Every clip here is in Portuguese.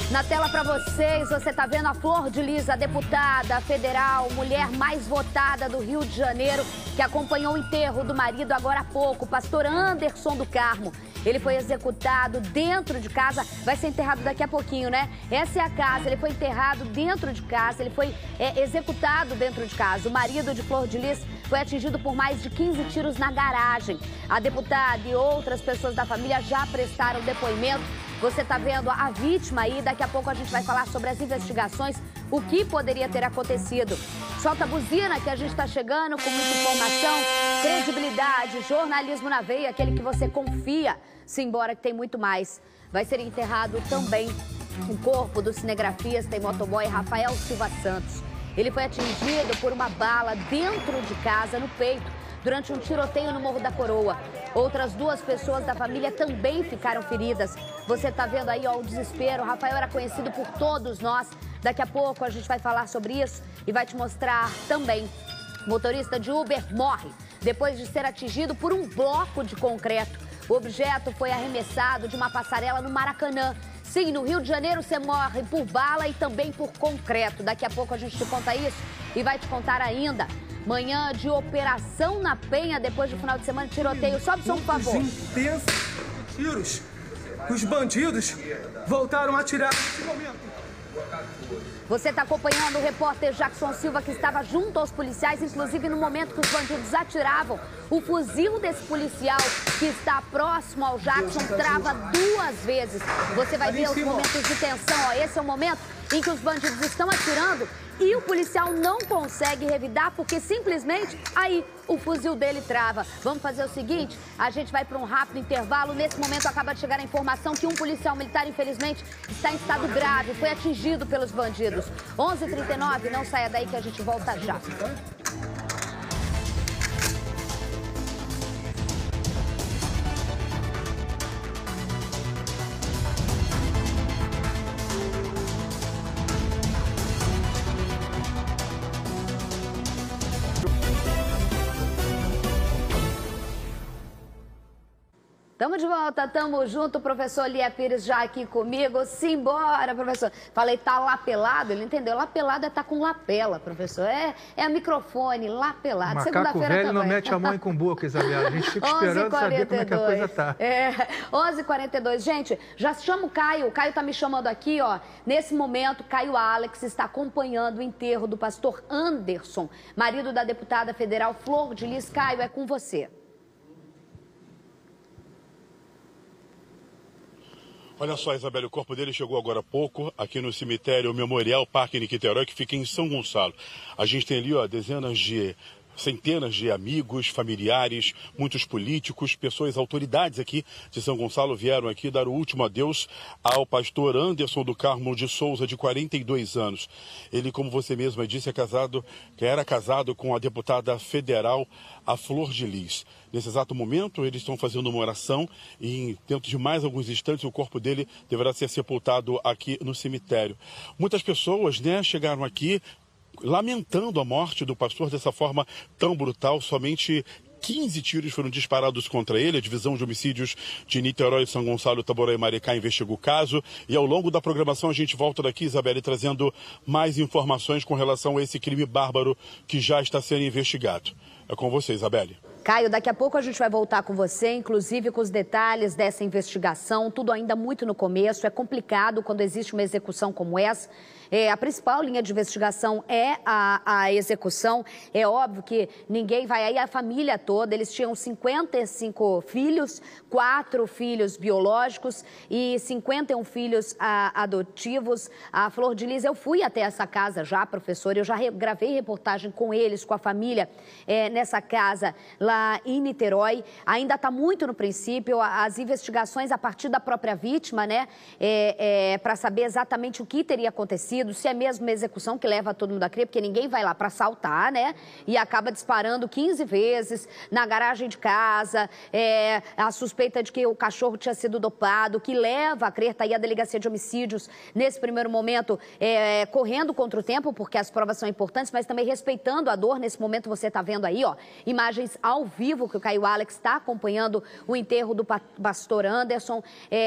Na tela para vocês, você está vendo a Flor de Lis, a deputada federal, mulher mais votada do Rio de Janeiro, que acompanhou o enterro do marido agora há pouco, o pastor Anderson do Carmo. Ele foi executado dentro de casa, vai ser enterrado daqui a pouquinho, né? Essa é a casa, ele foi enterrado dentro de casa, ele foi executado dentro de casa. O marido de Flor de Lis foi atingido por mais de 15 tiros na garagem. A deputada e outras pessoas da família já prestaram depoimento. Você está vendo a vítima aí, daqui a pouco a gente vai falar sobre as investigações, o que poderia ter acontecido. Solta a buzina que a gente está chegando com muita informação, credibilidade, jornalismo na veia, aquele que você confia. Simbora que tem muito mais. Vai ser enterrado também o corpo do cinegrafista e motoboy Rafael Silva Santos. Ele foi atingido por uma bala dentro de casa, no peito, durante um tiroteio no Morro da Coroa. Outras duas pessoas da família também ficaram feridas. Você está vendo aí, ó, o desespero. O Rafael era conhecido por todos nós. Daqui a pouco a gente vai falar sobre isso e vai te mostrar também. O motorista de Uber morre depois de ser atingido por um bloco de concreto. O objeto foi arremessado de uma passarela no Maracanã. Sim, no Rio de Janeiro você morre por bala e também por concreto. Daqui a pouco a gente te conta isso e vai te contar ainda. Manhã de operação na Penha, depois do final de semana de tiroteio. Sobe o som, por favor. Intensos tiros. Os bandidos voltaram a atirar nesse momento. Você está acompanhando o repórter Jackson Silva, que estava junto aos policiais, inclusive no momento que os bandidos atiravam. O fuzil desse policial que está próximo ao Jackson trava duas vezes. Você vai ver os momentos de tensão. Ó, esse é o momento em que os bandidos estão atirando e o policial não consegue revidar porque simplesmente aí o fuzil dele trava. Vamos fazer o seguinte, a gente vai para um rápido intervalo. Nesse momento acaba de chegar a informação que um policial militar, infelizmente, está em estado grave, foi atingido pelos bandidos. 11h39, não saia daí que a gente volta já. Tamo de volta, tamo junto, o professor Lia Pires já aqui comigo. Simbora, professor. Falei, tá lapelado, ele entendeu? Lapelado é tá com lapela, professor. É microfone, lapelado. Macaco velho não mete a mão em cumbuca, Isabela. A gente fica esperando saber como é que a coisa tá. 11h42. Gente, já chama o Caio. O Caio tá me chamando aqui, ó. Nesse momento, Caio Alex está acompanhando o enterro do pastor Anderson, marido da deputada federal Flor de Lis. Caio, é com você. Olha só, Isabela, o corpo dele chegou agora há pouco aqui no cemitério Memorial Parque Niterói, que fica em São Gonçalo. A gente tem ali, ó, centenas de amigos, familiares, muitos políticos, pessoas, autoridades aqui de São Gonçalo vieram aqui dar o último adeus ao pastor Anderson do Carmo de Souza, de 42 anos. Ele, como você mesma disse, era casado com a deputada federal, a Flor de Lis. Nesse exato momento, eles estão fazendo uma oração e, dentro de mais alguns instantes, o corpo dele deverá ser sepultado aqui no cemitério. Muitas pessoas, né, chegaram aqui lamentando a morte do pastor dessa forma tão brutal. Somente 15 tiros foram disparados contra ele. A Divisão de Homicídios de Niterói, São Gonçalo, Itaboraí e Maricá investiga o caso. E ao longo da programação a gente volta daqui, Isabela, trazendo mais informações com relação a esse crime bárbaro que já está sendo investigado. É com você, Isabelle. Caio, daqui a pouco a gente vai voltar com você, inclusive com os detalhes dessa investigação, tudo ainda muito no começo, é complicado quando existe uma execução como essa. A principal linha de investigação é a execução. É óbvio que ninguém vai aí, a família toda, eles tinham 55 filhos, 4 filhos biológicos e 51 filhos adotivos. A Flor de Lis, eu fui até essa casa já, professor, eu já gravei reportagem com eles, com a família, nessa casa lá em Niterói. Ainda está muito no princípio, as investigações a partir da própria vítima, né, para saber exatamente o que teria acontecido, se é mesmo uma execução que leva todo mundo a crer, porque ninguém vai lá para assaltar, né, e acaba disparando 15 vezes na garagem de casa, a suspeita de que o cachorro tinha sido dopado, que leva a crer, tá aí a delegacia de homicídios, nesse primeiro momento, correndo contra o tempo, porque as provas são importantes, mas também respeitando a dor. Nesse momento você está vendo aí, ó, imagens ao ao vivo que o Caio Alex está acompanhando o enterro do pastor Anderson.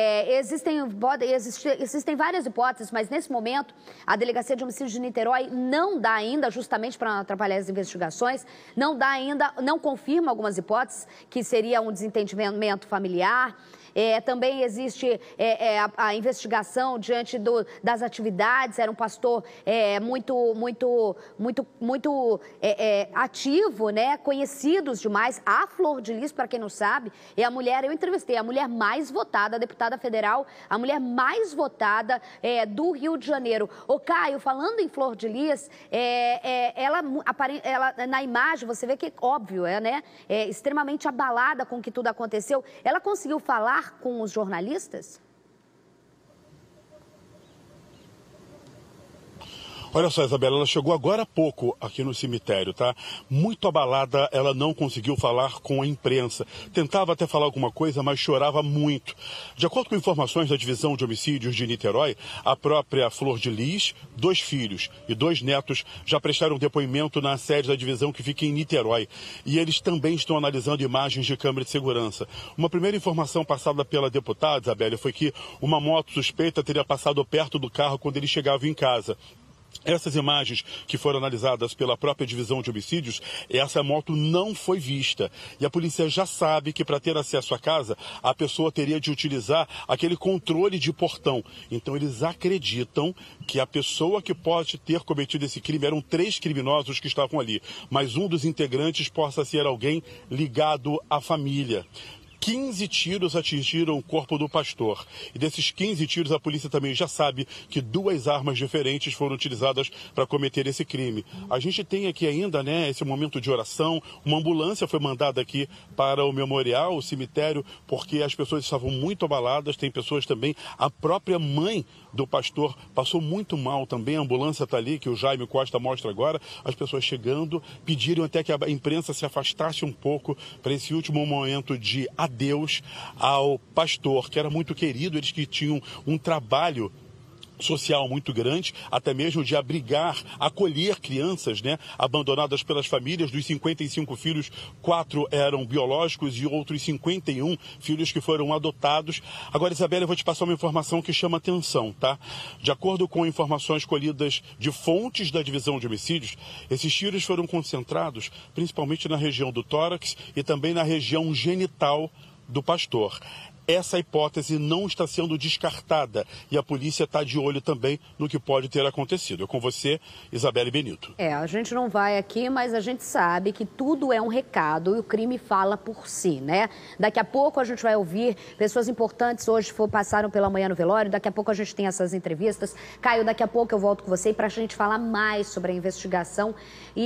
Existem várias hipóteses, mas nesse momento a Delegacia de Homicídios de Niterói não dá ainda, justamente para não atrapalhar as investigações, não confirma algumas hipóteses, que seria um desentendimento familiar. Também existe a investigação diante das atividades. Era um pastor muito ativo, né? Conhecidos demais. A Flor de Lis, para quem não sabe, é a mulher, eu entrevistei, a mulher mais votada, a deputada federal, a mulher mais votada do Rio de Janeiro. Ô Caio, falando em Flor de Lis, ela na imagem, você vê que óbvio, né? Extremamente abalada com que tudo aconteceu. Ela conseguiu falar com os jornalistas? Olha só, Isabela, ela chegou agora há pouco aqui no cemitério, tá? Muito abalada, ela não conseguiu falar com a imprensa. Tentava até falar alguma coisa, mas chorava muito. De acordo com informações da Divisão de Homicídios de Niterói, a própria Flor de Lis, 2 filhos e 2 netos já prestaram depoimento na sede da divisão que fica em Niterói. E eles também estão analisando imagens de câmera de segurança. Uma primeira informação passada pela deputada, Isabela, foi que uma moto suspeita teria passado perto do carro quando eles chegavam em casa. Essas imagens que foram analisadas pela própria Divisão de Homicídios, essa moto não foi vista. E a polícia já sabe que para ter acesso à casa, a pessoa teria de utilizar aquele controle de portão. Então eles acreditam que a pessoa que pode ter cometido esse crime, eram 3 criminosos que estavam ali, mas um dos integrantes possa ser alguém ligado à família. 15 tiros atingiram o corpo do pastor. E desses 15 tiros, a polícia também já sabe que 2 armas diferentes foram utilizadas para cometer esse crime. A gente tem aqui ainda, né, esse momento de oração. Uma ambulância foi mandada aqui para o memorial, o cemitério, porque as pessoas estavam muito abaladas. Tem pessoas também, a própria mãe do pastor passou muito mal também. A ambulância está ali, que o Jaime Costa mostra agora. As pessoas chegando, pediram até que a imprensa se afastasse um pouco para esse último momento de adeus ao pastor, que era muito querido. Eles que tinham um trabalho social muito grande, até mesmo de abrigar, acolher crianças, né, abandonadas pelas famílias. Dos 55 filhos, 4 eram biológicos e outros 51 filhos que foram adotados. Agora, Isabela, eu vou te passar uma informação que chama atenção, tá? De acordo com informações colhidas de fontes da Divisão de Homicídios, esses tiros foram concentrados principalmente na região do tórax e também na região genital do pastor. Essa hipótese não está sendo descartada e a polícia está de olho também no que pode ter acontecido. É com você, Isabelle Benito. A gente não vai aqui, mas a gente sabe que tudo é um recado e o crime fala por si, né? Daqui a pouco a gente vai ouvir pessoas importantes, hoje passaram pela manhã no velório, daqui a pouco a gente tem essas entrevistas. Caio, daqui a pouco eu volto com você para a gente falar mais sobre a investigação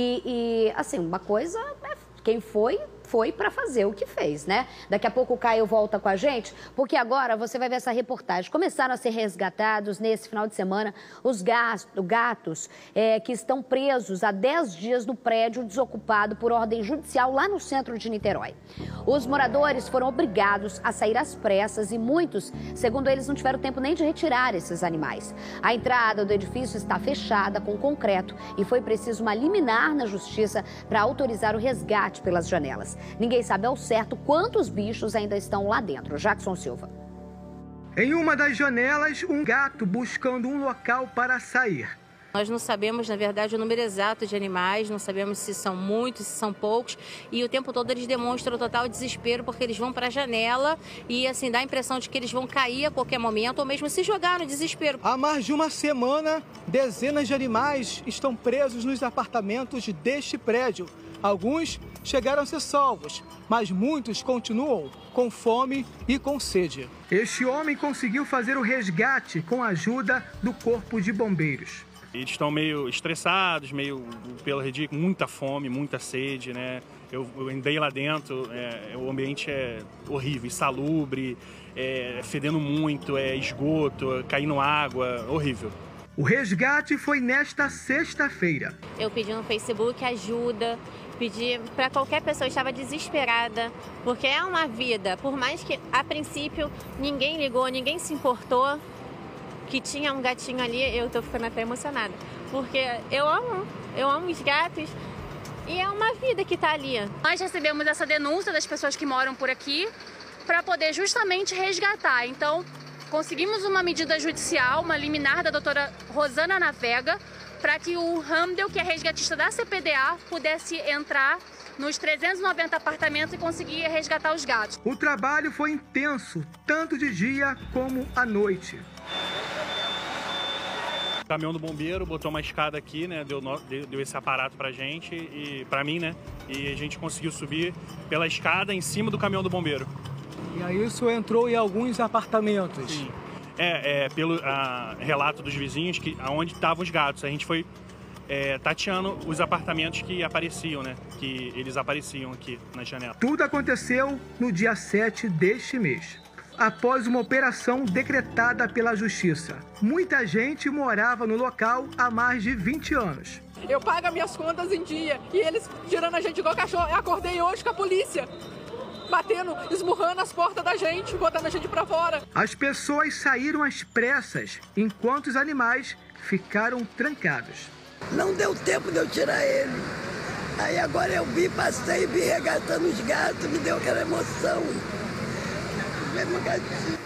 e assim, uma coisa quem foi para fazer o que fez, né? Daqui a pouco o Caio volta com a gente, porque agora você vai ver essa reportagem. Começaram a ser resgatados nesse final de semana os gatos que estão presos há 10 dias no prédio desocupado por ordem judicial lá no centro de Niterói. Os moradores foram obrigados a sair às pressas e muitos, segundo eles, não tiveram tempo nem de retirar esses animais. A entrada do edifício está fechada com concreto e foi preciso uma liminar na justiça para autorizar o resgate pelas janelas. Ninguém sabe ao certo quantos bichos ainda estão lá dentro. Jackson Silva. Em uma das janelas, um gato buscando um local para sair. Nós não sabemos, na verdade, o número exato de animais, não sabemos se são muitos, se são poucos, e o tempo todo eles demonstram total desespero porque eles vão para a janela e assim dá a impressão de que eles vão cair a qualquer momento ou mesmo se jogar no desespero. Há mais de uma semana, dezenas de animais estão presos nos apartamentos deste prédio. Alguns chegaram a ser salvos, mas muitos continuam com fome e com sede. Este homem conseguiu fazer o resgate com a ajuda do Corpo de Bombeiros. Eles estão meio estressados, meio pela rede, muita fome, muita sede, né? Eu andei lá dentro, o ambiente é horrível, insalubre, fedendo muito, esgoto, caindo água, horrível. O resgate foi nesta sexta-feira. Eu pedi no Facebook ajuda, pedi para qualquer pessoa, eu estava desesperada, porque é uma vida, por mais que a princípio ninguém ligou, ninguém se importou que tinha um gatinho ali, eu tô ficando até emocionada, porque eu amo os gatos, E é uma vida que está ali. Nós recebemos essa denúncia das pessoas que moram por aqui para poder justamente resgatar. Então, conseguimos uma medida judicial, uma liminar da doutora Rosana Navega, para que o Hamdel, que é resgatista da CPDA, pudesse entrar nos 390 apartamentos e conseguir resgatar os gatos. O trabalho foi intenso, tanto de dia como à noite. O caminhão do bombeiro botou uma escada aqui, né? Deu esse aparato pra gente e pra mim, né? E a gente conseguiu subir pela escada em cima do caminhão do bombeiro. E aí isso entrou em alguns apartamentos. Sim. Pelo relato dos vizinhos, onde estavam os gatos. A gente foi tateando os apartamentos que apareciam, né? Que eles apareciam aqui na janela. Tudo aconteceu no dia 7 deste mês, após uma operação decretada pela Justiça. Muita gente morava no local há mais de 20 anos. Eu pago minhas contas em dia e eles tirando a gente igual cachorro. Eu acordei hoje com a polícia, batendo, esmurrando as portas da gente, botando a gente pra fora. As pessoas saíram às pressas, enquanto os animais ficaram trancados. Não deu tempo de eu tirar ele. Aí agora eu passei, vi resgatando os gatos, me deu aquela emoção. Mesmo gatinho.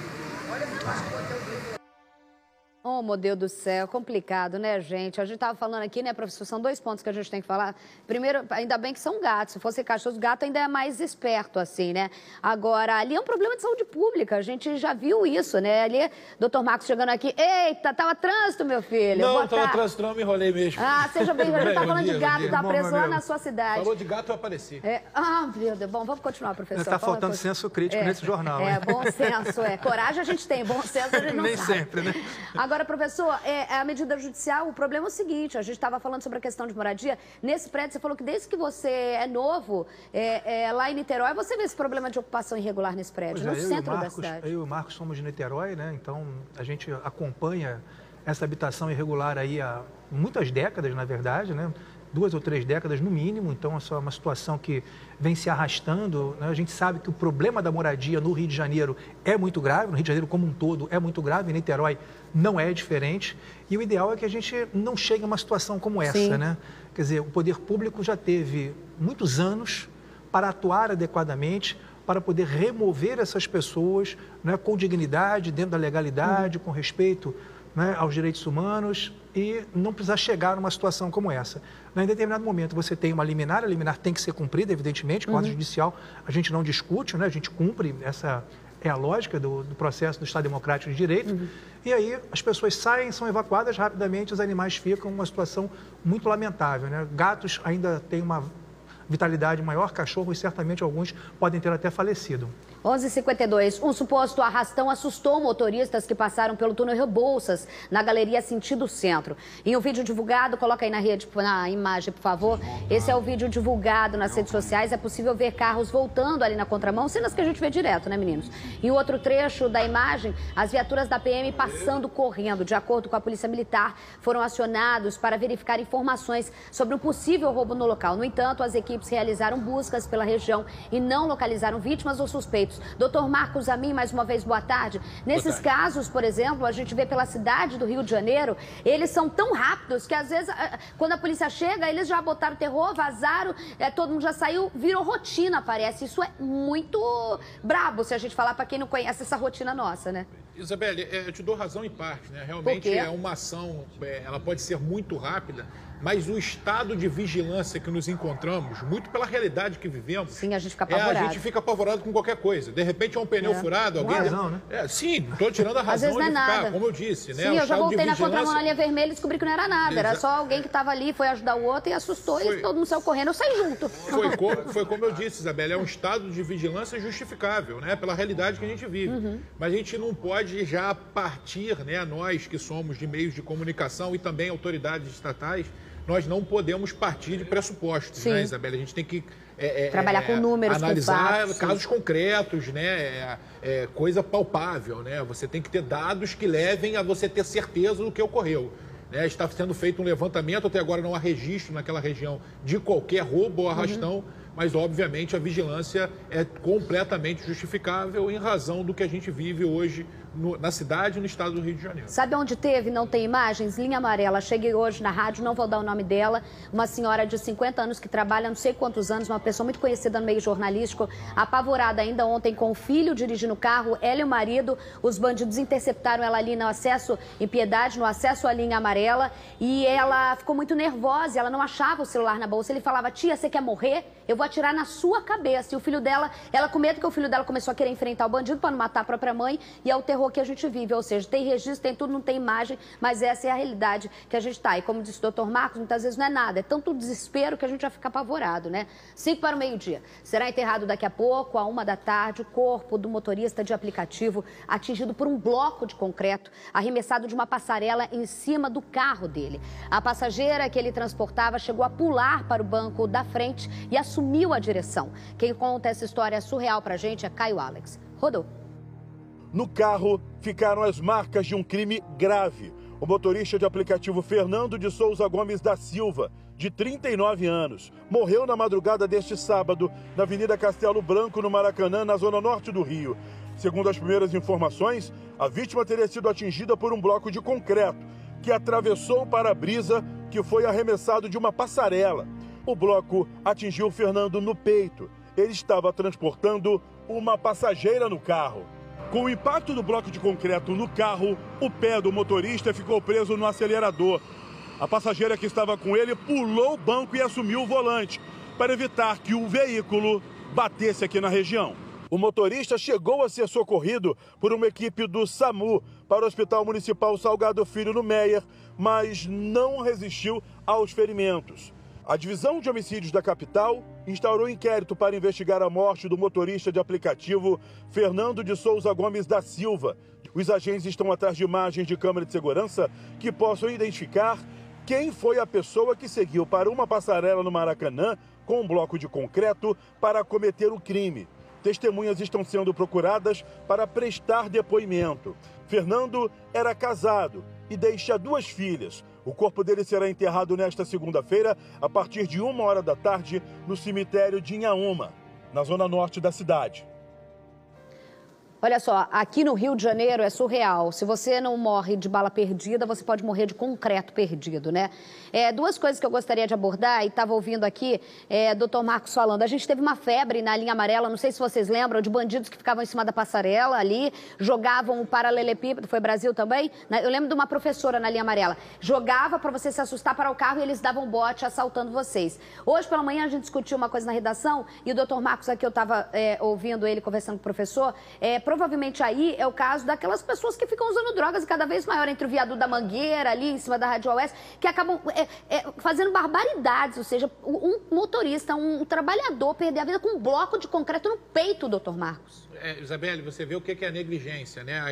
Oh, meu Deus do céu, complicado, né, gente? A gente estava falando aqui, né, professor, são 2 pontos que a gente tem que falar. Primeiro, ainda bem que são gatos. Se fosse cachorro, o gato ainda é mais esperto, assim, né? Agora, ali é um problema de saúde pública, a gente já viu isso, né? Ali, doutor Marcos chegando aqui, eita, tava trânsito, meu filho. Não, tava trânsito não, me enrolei mesmo. Ah, seja bem-vindo, a gente tá falando de gato, tá preso lá na sua cidade. Falou de gato, eu apareci. Meu Deus, bom, vamos continuar, professor. Tá faltando senso crítico nesse jornal, hein? Bom senso, Coragem a gente tem, bom senso a gente não Nem sabe. sempre, né? Agora, professor, a medida judicial, o problema é o seguinte, a gente estava falando sobre a questão de moradia, nesse prédio você falou que desde que você é novo, lá em Niterói, você vê esse problema de ocupação irregular nesse prédio, no centro da cidade. Eu e o Marcos somos de Niterói, né? Então a gente acompanha essa habitação irregular aí há muitas décadas, na verdade, né? 2 ou 3 décadas no mínimo, então é uma situação que vem se arrastando, né? A gente sabe que o problema da moradia no Rio de Janeiro é muito grave, no Rio de Janeiro como um todo é muito grave, em Niterói não é diferente, e o ideal é que a gente não chegue a uma situação como essa, Sim. né? Quer dizer, o poder público já teve muitos anos para atuar adequadamente, para poder remover essas pessoas, né, com dignidade, dentro da legalidade, com respeito, né, aos direitos humanos, e não precisar chegar numa situação como essa. Em determinado momento você tem uma liminar, a liminar tem que ser cumprida, evidentemente, com a ordem judicial a gente não discute, né, a gente cumpre, essa é a lógica do processo do Estado Democrático de Direito, e aí as pessoas saem, são evacuadas rapidamente, os animais ficam numa situação muito lamentável, né? Gatos ainda têm uma vitalidade maior, cachorros certamente alguns podem ter até falecido. 11h52, um suposto arrastão assustou motoristas que passaram pelo túnel Rebouças, na galeria sentido centro. Em um vídeo divulgado, coloca aí na imagem, por favor. Esse é o vídeo divulgado nas redes sociais. É possível ver carros voltando ali na contramão, cenas que a gente vê direto, né, meninos? Em outro trecho da imagem, as viaturas da PM passando correndo. De acordo com a Polícia Militar, foram acionados para verificar informações sobre um possível roubo no local. No entanto, as equipes realizaram buscas pela região e não localizaram vítimas ou suspeitos. Doutor Marcos Amin, mais uma vez, boa tarde. Nesses casos, por exemplo, a gente vê pela cidade do Rio de Janeiro, eles são tão rápidos que às vezes, quando a polícia chega, eles já botaram terror, vazaram, todo mundo já saiu, virou rotina, parece. Isso é muito brabo, se a gente falar para quem não conhece essa rotina nossa, né? Isabelle, eu te dou razão em parte, né? Realmente é uma ação, ela pode ser muito rápida, mas o estado de vigilância que nos encontramos, muito pela realidade que vivemos... Sim, a gente fica apavorado. A gente fica apavorado com qualquer coisa. De repente é um pneu furado, alguém... razão, né? Sim, não estou tirando a razão de ficar, como eu disse, né? Sim, eu já voltei na contramão na linha vermelha e vermelha descobri que não era nada. Era só alguém que estava ali, foi ajudar o outro e assustou e todo mundo saiu correndo. Eu saí junto. Foi como eu disse, Isabelle, é um estado de vigilância justificável, né? Pela realidade que a gente vive. Mas a gente não pode já partir, né? Nós que somos de meios de comunicação e também autoridades estatais, nós não podemos partir de pressupostos, né, Isabelle? A gente tem que trabalhar com números, analisar com fatos, casos concretos, né? Coisa palpável, né? Você tem que ter dados que levem a você ter certeza do que ocorreu. Né? Está sendo feito um levantamento, até agora não há registro naquela região de qualquer roubo ou arrastão, mas obviamente a vigilância é completamente justificável em razão do que a gente vive hoje na cidade e no estado do Rio de Janeiro. Sabe onde teve? Não tem imagens? Linha Amarela. Cheguei hoje na rádio, não vou dar o nome dela. Uma senhora de 50 anos que trabalha não sei quantos anos, uma pessoa muito conhecida no meio jornalístico, apavorada ainda ontem com o filho dirigindo o carro, ela e o marido. Os bandidos interceptaram ela ali no acesso, em Piedade, no acesso à Linha Amarela, e ela ficou muito nervosa, ela não achava o celular na bolsa. Ele falava: tia, você quer morrer? Eu vou atirar na sua cabeça. E o filho dela, ela com medo que o filho dela começou a querer enfrentar o bandido para não matar a própria mãe, e é o terror que a gente vive. Ou seja, tem registro, tem tudo, não tem imagem, mas essa é a realidade que a gente está. E como disse o doutor Marcos, muitas vezes não é nada, é tanto desespero que a gente já fica apavorado, né? 5 para o meio-dia. Será enterrado daqui a pouco, à 1 da tarde, o corpo do motorista de aplicativo atingido por um bloco de concreto, arremessado de uma passarela em cima do carro dele. A passageira que ele transportava chegou a pular para o banco da frente e assumiu a direção. Quem conta essa história surreal pra gente é Caio Alex. Rodou. No carro ficaram as marcas de um crime grave. O motorista de aplicativo Fernando de Souza Gomes da Silva, de 39 anos, morreu na madrugada deste sábado na Avenida Castelo Branco, no Maracanã, na zona norte do Rio. Segundo as primeiras informações, a vítima teria sido atingida por um bloco de concreto que atravessou o para-brisa, que foi arremessado de uma passarela. O bloco atingiu Fernando no peito. Ele estava transportando uma passageira no carro. Com o impacto do bloco de concreto no carro, o pé do motorista ficou preso no acelerador. A passageira que estava com ele pulou o banco e assumiu o volante, para evitar que o veículo batesse aqui na região. O motorista chegou a ser socorrido por uma equipe do SAMU para o Hospital Municipal Salgado Filho, no Meier, mas não resistiu aos ferimentos. A Divisão de Homicídios da capital instaurou inquérito para investigar a morte do motorista de aplicativo Fernando de Souza Gomes da Silva. Os agentes estão atrás de imagens de câmera de segurança que possam identificar quem foi a pessoa que seguiu para uma passarela no Maracanã com um bloco de concreto para cometer o crime. Testemunhas estão sendo procuradas para prestar depoimento. Fernando era casado e deixa 2 filhas. O corpo dele será enterrado nesta segunda-feira, a partir de 1h da tarde, no cemitério de Inhaúma, na zona norte da cidade. Olha só, aqui no Rio de Janeiro é surreal. Se você não morre de bala perdida, você pode morrer de concreto perdido, né? 2 coisas que eu gostaria de abordar, e estava ouvindo aqui, doutor Marcos falando. A gente teve uma febre na Linha Amarela, não sei se vocês lembram, de bandidos que ficavam em cima da passarela ali, jogavam o paralelepípedo, foi Brasil também? Eu lembro de uma professora na Linha Amarela. Jogava para você se assustar para o carro e eles davam bote assaltando vocês. Hoje pela manhã a gente discutiu uma coisa na redação, e o doutor Marcos aqui, eu estava ouvindo ele conversando com o professor, provavelmente aí é o caso daquelas pessoas que ficam usando drogas cada vez maior entre o viaduto da Mangueira, ali em cima da Rádio Oeste, que acabam fazendo barbaridades, ou seja, um motorista, um trabalhador perder a vida com um bloco de concreto no peito, doutor Marcos. Isabelle, você vê o que é a negligência, né?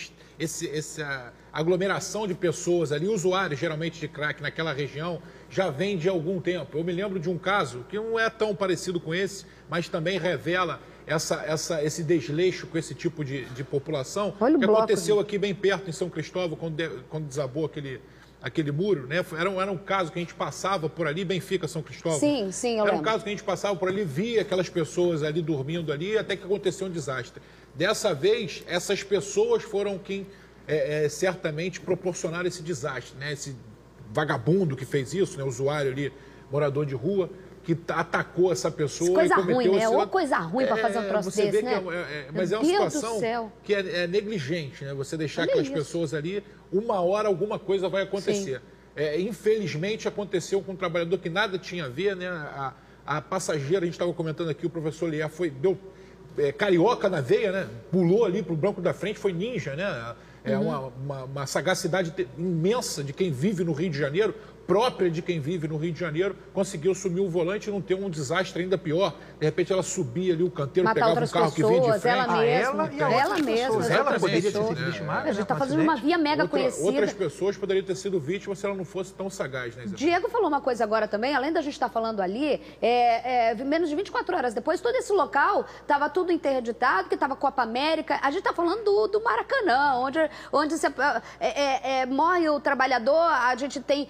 Essa aglomeração de pessoas ali, usuários geralmente de crack naquela região, já vem de algum tempo. Eu me lembro de um caso que não é tão parecido com esse, mas também revela esse desleixo com esse tipo de população. Olha o bloco, aconteceu aqui bem perto, em São Cristóvão, quando desabou aquele muro, né? Era um caso que a gente passava por ali, Benfica, São Cristóvão. Sim, eu lembro. Era um caso que a gente passava por ali, via aquelas pessoas ali dormindo ali, até que aconteceu um desastre. Dessa vez, essas pessoas foram quem certamente proporcionaram esse desastre, né? Esse vagabundo que fez isso, né? Usuário ali, morador de rua, que atacou essa pessoa. Coisa e cometeu ruim, né? Ou coisa ruim para fazer um troço você desse, vê né? Mas é uma situação que é negligente, né? Você deixar aquelas pessoas ali, uma hora alguma coisa vai acontecer. Infelizmente aconteceu com um trabalhador que nada tinha a ver, né? A passageira, a gente estava comentando aqui, o professor Lier deu carioca na veia, né? Pulou ali para o banco da frente, foi ninja, né? Uma sagacidade imensa de quem vive no Rio de Janeiro, própria de quem vive no Rio de Janeiro, conseguiu assumir o volante e não ter um desastre ainda pior. De repente ela subia ali o canteiro, pegava um carro que vinha de frente. Ela mesma. Ela poderia ter sido vítima. A gente está fazendo uma via mega conhecida. Outras pessoas poderiam ter sido vítimas se ela não fosse tão sagaz, né, Isabel? Diego falou uma coisa agora também, além da gente estar falando ali, menos de 24 horas depois, todo esse local estava tudo interditado, que estava Copa América. A gente está falando do Maracanã, onde morre o trabalhador, a gente tem... Não que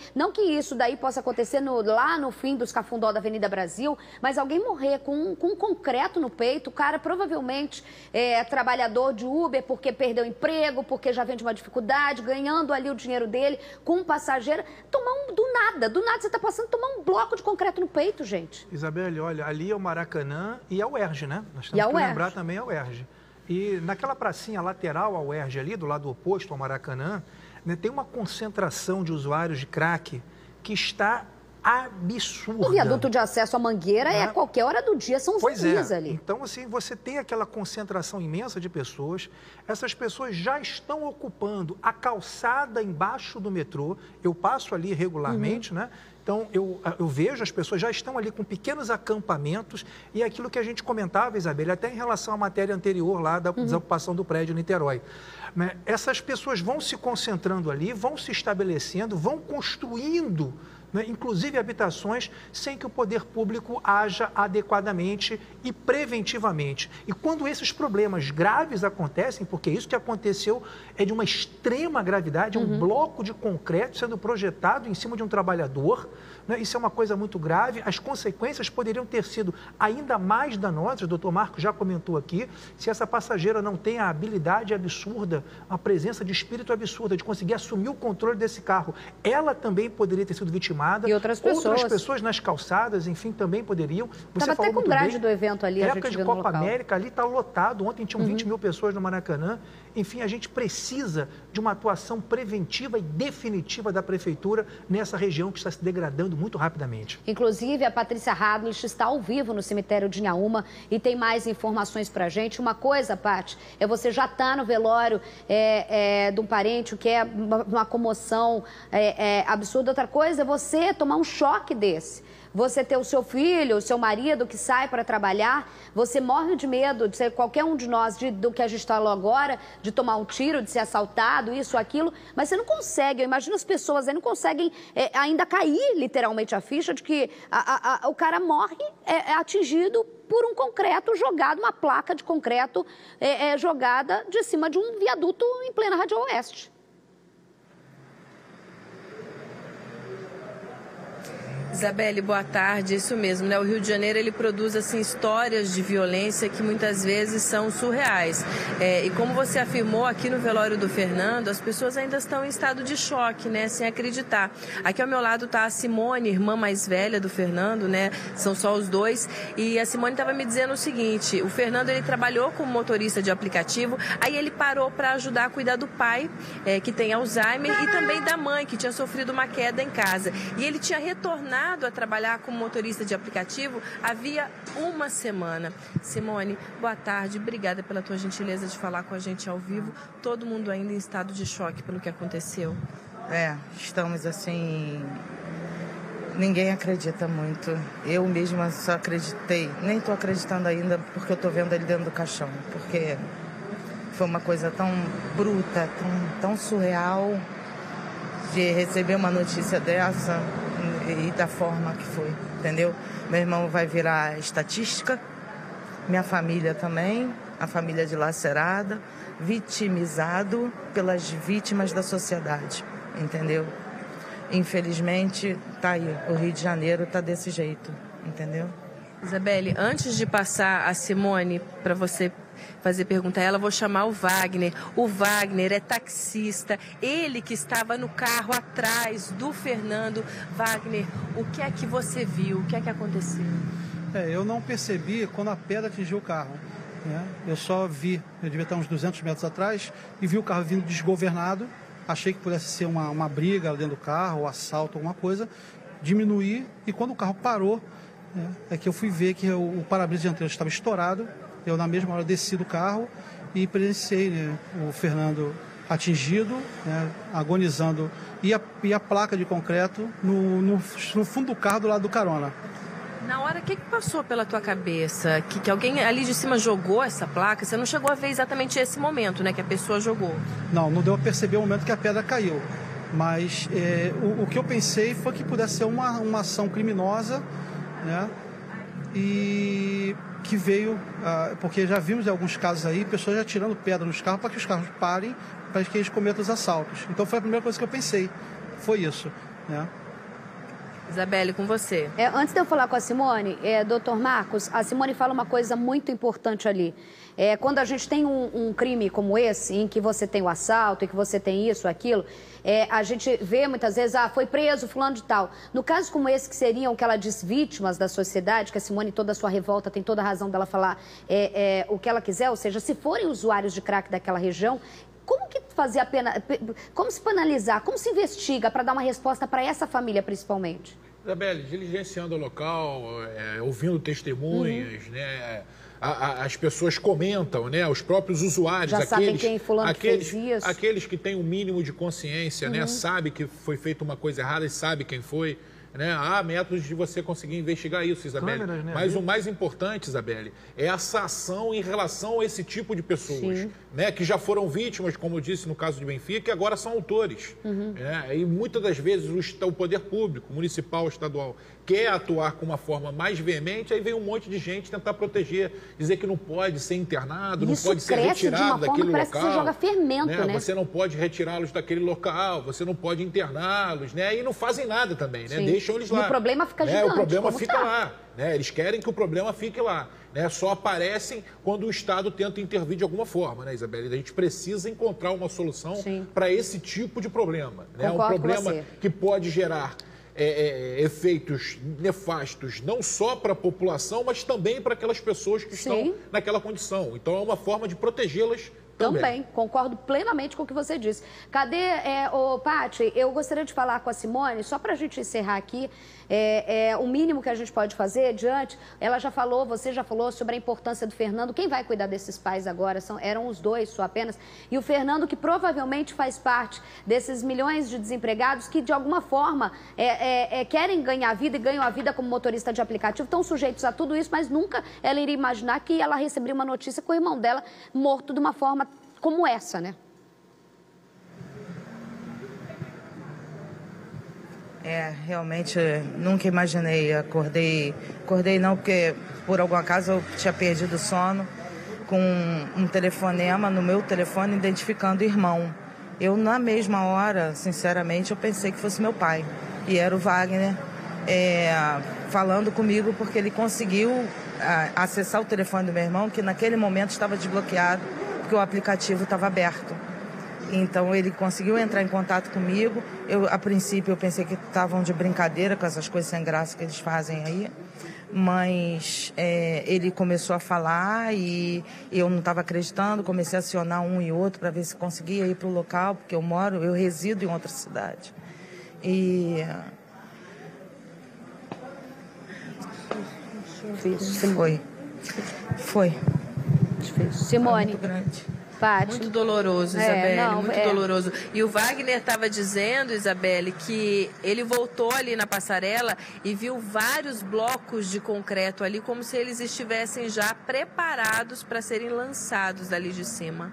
isso daí possa acontecer lá no fim dos Cafundó da Avenida Brasil, mas alguém morrer com concreto no peito, o cara provavelmente é trabalhador de Uber porque perdeu emprego, porque já vem de uma dificuldade, ganhando ali o dinheiro dele, com um passageiro, tomar do nada você está passando a tomar um bloco de concreto no peito, gente. Isabelle, olha, ali é o Maracanã e a UERJ, né? Nós temos que lembrar também a UERJ. E naquela pracinha lateral à UERJ ali, do lado oposto ao Maracanã, né, tem uma concentração de usuários de crack que está absurda. O viaduto de acesso à Mangueira é a qualquer hora do dia, são os dias ali. Então, assim, você tem aquela concentração imensa de pessoas, essas pessoas já estão ocupando a calçada embaixo do metrô, eu passo ali regularmente, né? Então, eu vejo as pessoas já estão ali com pequenos acampamentos e aquilo que a gente comentava, Isabelle, até em relação à matéria anterior lá da desocupação do prédio em Niterói. Essas pessoas vão se concentrando ali, vão se estabelecendo, vão construindo, né, inclusive habitações, sem que o poder público haja adequadamente e preventivamente. E quando esses problemas graves acontecem, porque isso que aconteceu é de uma extrema gravidade, um bloco de concreto sendo projetado em cima de um trabalhador, né, isso é uma coisa muito grave, as consequências poderiam ter sido ainda mais danosas, o doutor Marcos já comentou aqui, se essa passageira não tem a habilidade absurda, a presença de espírito absurda de conseguir assumir o controle desse carro, ela também poderia ter sido vitimada. E outras pessoas nas calçadas, enfim, também poderiam. Estava até com grade do evento ali. Na época de Copa América, ali está lotado. Ontem tinham 20 mil pessoas no Maracanã. Enfim, a gente precisa de uma atuação preventiva e definitiva da Prefeitura nessa região que está se degradando muito rapidamente. Inclusive, a Patrícia Hadlich está ao vivo no cemitério de Inhaúma e tem mais informações para a gente. Uma coisa, Paty, é você já estar no velório de um parente, o que é uma comoção absurda. Outra coisa é você tomar um choque desse. Você ter o seu filho, o seu marido que sai para trabalhar, você morre de medo de ser qualquer um de nós, do que a gente falou agora, de tomar um tiro, de ser assaltado, isso, aquilo, mas você não consegue, eu imagino as pessoas aí não conseguem ainda cair literalmente a ficha de que o cara morre atingido por um concreto jogado, uma placa de concreto jogada de cima de um viaduto em plena Radial Oeste. Isabelle, boa tarde. Isso mesmo, né? O Rio de Janeiro, ele produz, assim, histórias de violência que muitas vezes são surreais. E como você afirmou aqui no velório do Fernando, as pessoas ainda estão em estado de choque, né? Sem acreditar. Aqui ao meu lado está a Simone, irmã mais velha do Fernando, né? São só os dois. E a Simone estava me dizendo o seguinte, o Fernando, ele trabalhou como motorista de aplicativo, aí ele parou para ajudar a cuidar do pai, que tem Alzheimer, e também da mãe, que tinha sofrido uma queda em casa. E ele tinha retornado a trabalhar como motorista de aplicativo havia uma semana. Simone, boa tarde, obrigada pela tua gentileza de falar com a gente ao vivo. Todo mundo ainda em estado de choque pelo que aconteceu. Estamos assim, ninguém acredita muito. Eu mesma só acreditei, nem estou acreditando ainda porque eu estou vendo ele dentro do caixão, porque foi uma coisa tão bruta, tão surreal de receber uma notícia dessa e da forma que foi, entendeu? Meu irmão vai virar estatística, minha família também, a família dilacerada, vitimizado pelas vítimas da sociedade, entendeu? Infelizmente, tá aí, o Rio de Janeiro tá desse jeito, entendeu? Isabelle, antes de passar a Simone para você fazer pergunta a ela, vou chamar o Wagner. O Wagner é taxista, ele que estava no carro atrás do Fernando. Wagner, o que é que você viu? O que é que aconteceu? Eu não percebi quando a pedra atingiu o carro, né? Eu só vi, eu devia estar uns 200 metros atrás, e vi o carro vindo desgovernado. Achei que pudesse ser uma briga dentro do carro, ou assalto, alguma coisa. Diminuí, e quando o carro parou, é que eu fui ver que o para-brisa dianteiro estava estourado. Eu, na mesma hora, desci do carro e presenciei, né, o Fernando atingido, né, agonizando, e a placa de concreto no fundo do carro do lado do carona. Na hora, o que passou pela tua cabeça? Que alguém ali de cima jogou essa placa? Você não chegou a ver exatamente esse momento, né, que a pessoa jogou? Não deu a perceber o momento que a pedra caiu. Mas o que eu pensei foi que pudesse ser uma ação criminosa, né, e que veio, porque já vimos em alguns casos aí, pessoas já tirando pedra nos carros para que os carros parem, para que eles cometam os assaltos. Então foi a primeira coisa que eu pensei, foi isso, né? Isabelle, com você. Antes de eu falar com a Simone, doutor Marcos, a Simone fala uma coisa muito importante ali. Quando a gente tem um crime como esse, em que você tem o assalto, em que você tem isso, aquilo, a gente vê muitas vezes, foi preso fulano de tal. No caso como esse, que seriam, o que ela diz, vítimas da sociedade, que a Simone, toda a sua revolta, tem toda a razão dela falar o que ela quiser, ou seja, se forem usuários de crack daquela região, como que fazer a pena, como se penalizar, como se investiga para dar uma resposta para essa família, principalmente? Isabelle, diligenciando o local, ouvindo testemunhas, né? As pessoas comentam, né? Os próprios usuários, já sabem quem fulano fez isso. Aqueles que têm um mínimo de consciência, né? Sabe que foi feita uma coisa errada e sabe quem foi. Né? Há métodos de você conseguir investigar isso, Isabelle. Câmeras, né? Mas o mais importante, Isabelle, é essa ação em relação a esse tipo de pessoas, né? Que já foram vítimas, como eu disse no caso de Benfica, e agora são autores. Né? E muitas das vezes o poder público, municipal, estadual, quer atuar com uma forma mais veemente, aí vem um monte de gente tentar proteger, dizer que não pode ser internado, não pode ser retirado daquele local. Que você joga fermento, né? Você não pode retirá-los daquele local, você não pode interná-los, né? E não fazem nada também, né? Deixam eles lá. E o problema fica gigante. O problema fica lá. Né? Eles querem que o problema fique lá. Né? Só aparecem quando o Estado tenta intervir de alguma forma, né, Isabelle? A gente precisa encontrar uma solução para esse tipo de problema. Né? Um problema que pode gerar efeitos nefastos não só para a população, mas também para aquelas pessoas que estão naquela condição. Então é uma forma de protegê-las também. Concordo plenamente com o que você disse. Cadê, Paty, eu gostaria de falar com a Simone, só para a gente encerrar aqui, o mínimo que a gente pode fazer diante, ela já falou, você já falou sobre a importância do Fernando, quem vai cuidar desses pais agora? Eram os dois só apenas, e o Fernando que provavelmente faz parte desses milhões de desempregados que de alguma forma querem ganhar vida e ganham a vida como motorista de aplicativo, estão sujeitos a tudo isso, mas nunca ela iria imaginar que ela receberia uma notícia com o irmão dela morto de uma forma como essa, né? Realmente nunca imaginei. Acordei não, porque por algum acaso eu tinha perdido o sono com um telefonema no meu telefone identificando o irmão. Eu, na mesma hora, sinceramente, eu pensei que fosse meu pai. E era o Wagner falando comigo porque ele conseguiu acessar o telefone do meu irmão, que naquele momento estava desbloqueado, porque o aplicativo estava aberto. Então ele conseguiu entrar em contato comigo. A princípio eu pensei que estavam de brincadeira com essas coisas sem graça que eles fazem aí. Mas ele começou a falar e eu não estava acreditando. Comecei a acionar um e outro para ver se conseguia ir para o local, porque eu resido em outra cidade. Foi. Simone. Muito grande. Paty. Muito doloroso, Isabelle, muito doloroso. E o Wagner estava dizendo, Isabelle, que ele voltou ali na passarela e viu vários blocos de concreto ali, como se eles estivessem já preparados para serem lançados dali de cima.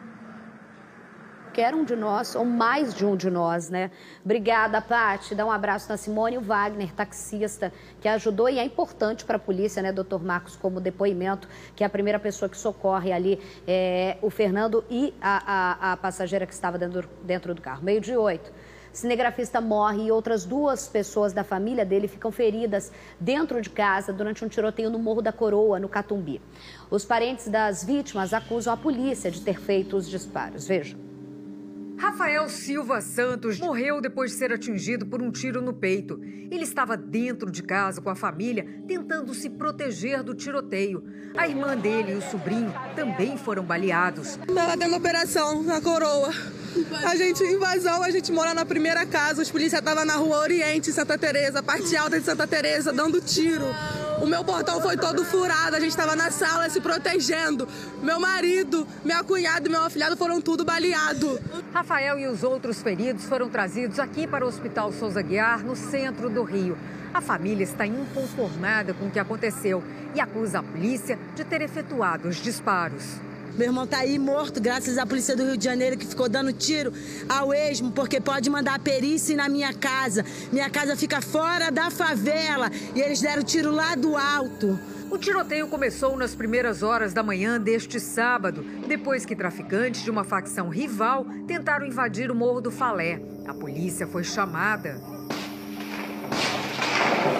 Quer um de nós, ou mais de um de nós, né? Obrigada, Paty. Dá um abraço na Simone e o Wagner, taxista, que ajudou e é importante para a polícia, né, doutor Marcos, como depoimento, que é a primeira pessoa que socorre ali o Fernando e a passageira que estava dentro do carro. 7:08. Cinegrafista morre e outras 2 pessoas da família dele ficam feridas dentro de casa durante um tiroteio no Morro da Coroa, no Catumbi. Os parentes das vítimas acusam a polícia de ter feito os disparos. Vejam. Rafael Silva Santos morreu depois de ser atingido por um tiro no peito. Ele estava dentro de casa com a família, tentando se proteger do tiroteio. A irmã dele e o sobrinho também foram baleados. Ela deu uma operação na Coroa. A gente mora na primeira casa, os policiais estavam na Rua Oriente, Santa Teresa, parte alta de Santa Teresa, dando tiro. O meu portão foi todo furado, a gente estava na sala se protegendo. Meu marido, minha cunhada e meu afilhado foram tudo baleados. Rafael e os outros feridos foram trazidos aqui para o Hospital Souza Aguiar, no centro do Rio. A família está inconformada com o que aconteceu e acusa a polícia de ter efetuado os disparos. Meu irmão tá aí morto, graças à polícia do Rio de Janeiro, que ficou dando tiro ao esmo, porque pode mandar a perícia na minha casa. Minha casa fica fora da favela e eles deram tiro lá do alto. O tiroteio começou nas primeiras horas da manhã deste sábado, depois que traficantes de uma facção rival tentaram invadir o Morro do Falé. A polícia foi chamada.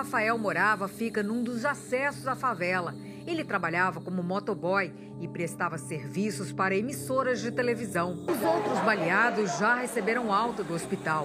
Rafael morava fica num dos acessos à favela. Ele trabalhava como motoboy e prestava serviços para emissoras de televisão. Os outros baleados já receberam alta do hospital.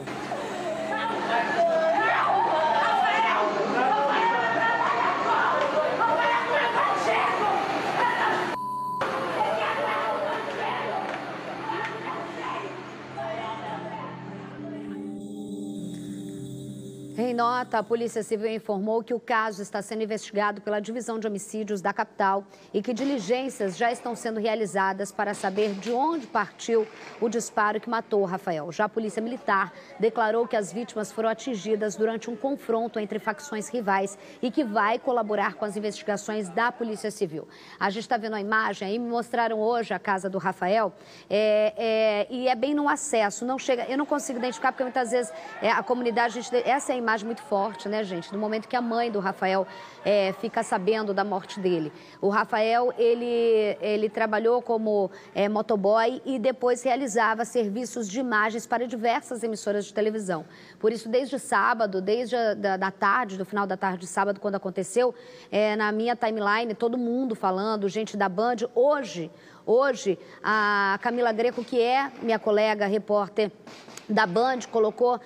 Em nota, a Polícia Civil informou que o caso está sendo investigado pela Divisão de Homicídios da capital e que diligências já estão sendo realizadas para saber de onde partiu o disparo que matou o Rafael. Já a Polícia Militar declarou que as vítimas foram atingidas durante um confronto entre facções rivais e que vai colaborar com as investigações da Polícia Civil. A gente está vendo a imagem aí, me mostraram hoje a casa do Rafael e é bem no acesso, não chega, eu não consigo identificar porque muitas vezes a comunidade, essa é a imagem muito forte, né, gente? No momento que a mãe do Rafael fica sabendo da morte dele. O Rafael, ele trabalhou como motoboy e depois realizava serviços de imagens para diversas emissoras de televisão. Por isso, desde sábado, desde da tarde, do final da tarde de sábado, quando aconteceu, na minha timeline, todo mundo falando, gente da Band. Hoje, a Camila Greco, que é minha colega repórter da Band, colocou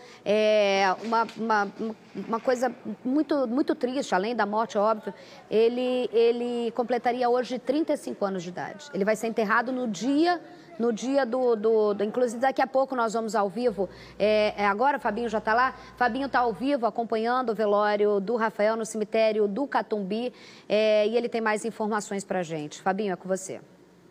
uma coisa muito triste, além da morte, óbvio. Ele completaria hoje 35 anos de idade. Ele vai ser enterrado no dia inclusive daqui a pouco nós vamos ao vivo, agora o Fabinho já está lá, Fabinho está ao vivo acompanhando o velório do Rafael no cemitério do Catumbi, e ele tem mais informações para a gente. Fabinho, é com você.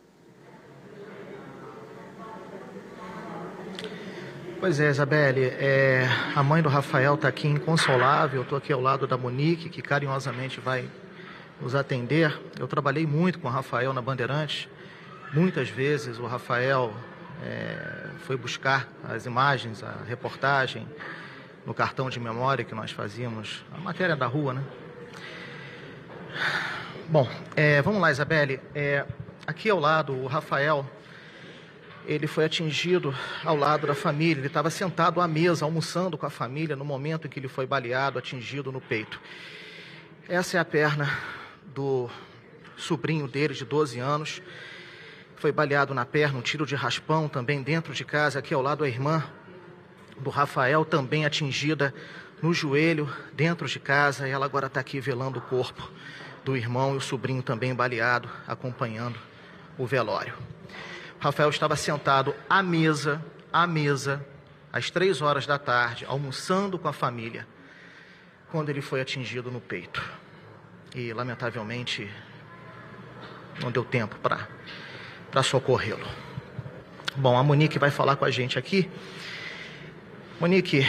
Pois é, Isabelle, a mãe do Rafael está aqui inconsolável, eu estou aqui ao lado da Monique, que carinhosamente vai nos atender. Eu trabalhei muito com o Rafael na Bandeirantes, muitas vezes o Rafael foi buscar as imagens, a reportagem, no cartão de memória que nós fazíamos, a matéria da rua, né? Bom, vamos lá, Isabelle, aqui ao lado o Rafael, ele foi atingido ao lado da família, ele estava sentado à mesa, almoçando com a família, no momento em que ele foi baleado, atingido no peito. Essa é a perna do sobrinho dele, de 12 anos, foi baleado na perna, um tiro de raspão, também dentro de casa. Aqui ao lado a irmã do Rafael, também atingida no joelho, dentro de casa, e ela agora está aqui velando o corpo do irmão e o sobrinho também baleado, acompanhando o velório. Rafael estava sentado à mesa, às 3 horas da tarde, almoçando com a família, quando ele foi atingido no peito. E, lamentavelmente, não deu tempo para socorrê-lo. Bom, a Monique vai falar com a gente aqui. Monique,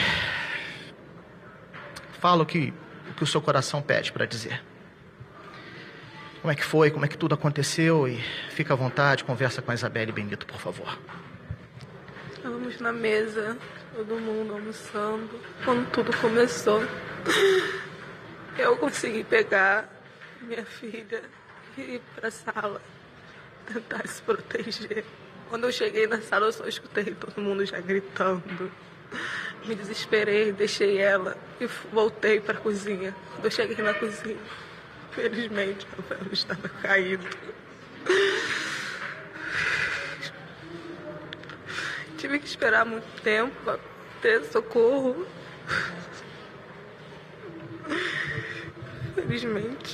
fala o que o seu coração pede para dizer. Como é que foi, como é que tudo aconteceu, e fica à vontade, conversa com a Isabelle Benito, por favor. Estávamos na mesa, todo mundo almoçando, quando tudo começou. Eu consegui pegar minha filha e ir para a sala, tentar se proteger. Quando eu cheguei na sala, eu só escutei todo mundo já gritando. Me desesperei, deixei ela e voltei para a cozinha. Quando eu cheguei na cozinha, felizmente, o Rafael estava caído. Tive que esperar muito tempo para ter socorro. Felizmente.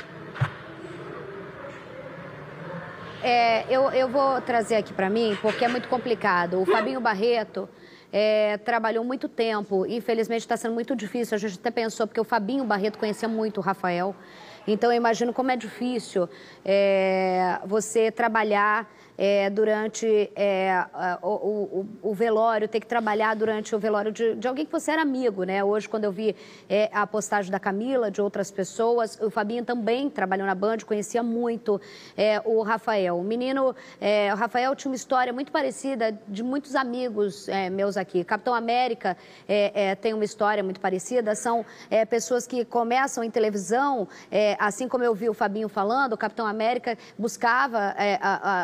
Eu vou trazer aqui para mim, porque é muito complicado. O Fabinho Barreto trabalhou muito tempo. Infelizmente está sendo muito difícil. A gente até pensou, porque o Fabinho Barreto conhecia muito o Rafael. Então eu imagino como é difícil você trabalhar durante o velório, ter que trabalhar durante o velório de alguém que você era amigo, né? Hoje, quando eu vi a postagem da Camila, de outras pessoas, o Fabinho também trabalhou na Band, conhecia muito o Rafael. O menino, o Rafael tinha uma história muito parecida de muitos amigos meus aqui. Capitão América tem uma história muito parecida, são pessoas que começam em televisão, assim como eu vi o Fabinho falando, o Capitão América buscava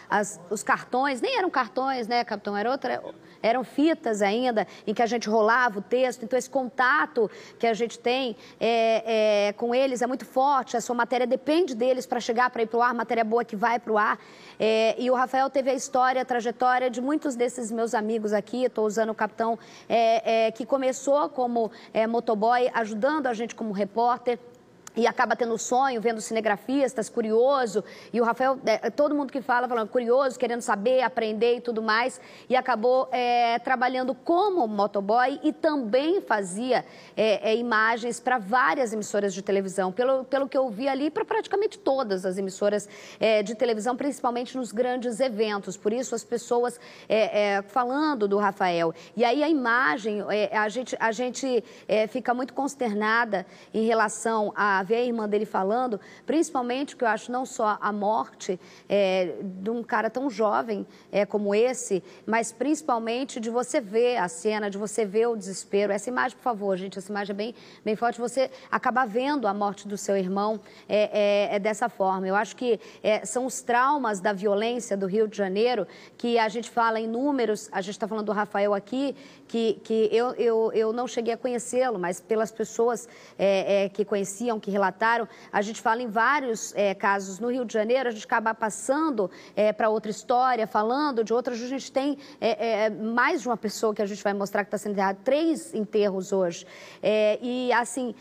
os cartões, nem eram cartões, né, capitão? Eram fitas ainda, em que a gente rolava o texto. Então, esse contato que a gente tem com eles é muito forte. A sua matéria depende deles para chegar, para ir para o ar, matéria boa que vai para o ar. E o Rafael teve a história, a trajetória de muitos desses meus amigos aqui. Estou usando o capitão, que começou como motoboy, ajudando a gente como repórter. E acaba tendo sonho, vendo cinegrafistas, curioso. E o Rafael, todo mundo que fala, falando curioso, querendo saber, aprender e tudo mais. E acabou trabalhando como motoboy e também fazia imagens para várias emissoras de televisão. Pelo que eu vi ali, para praticamente todas as emissoras de televisão, principalmente nos grandes eventos. Por isso, as pessoas falando do Rafael. E aí a imagem, a gente fica muito consternada em relação a ver a irmã dele falando, principalmente, que eu acho não só a morte de um cara tão jovem como esse, mas principalmente de você ver a cena, de você ver o desespero. Essa imagem, por favor, gente, essa imagem é bem forte, você acabar vendo a morte do seu irmão dessa forma. Eu acho que são os traumas da violência do Rio de Janeiro, que a gente fala em números, a gente está falando do Rafael aqui, que eu não cheguei a conhecê-lo, mas pelas pessoas que conheciam, que relataram, a gente fala em vários casos no Rio de Janeiro, a gente acaba passando para outra história, falando de outras, a gente tem mais de uma pessoa que a gente vai mostrar que está sendo enterrada, 3 enterros hoje. E assim,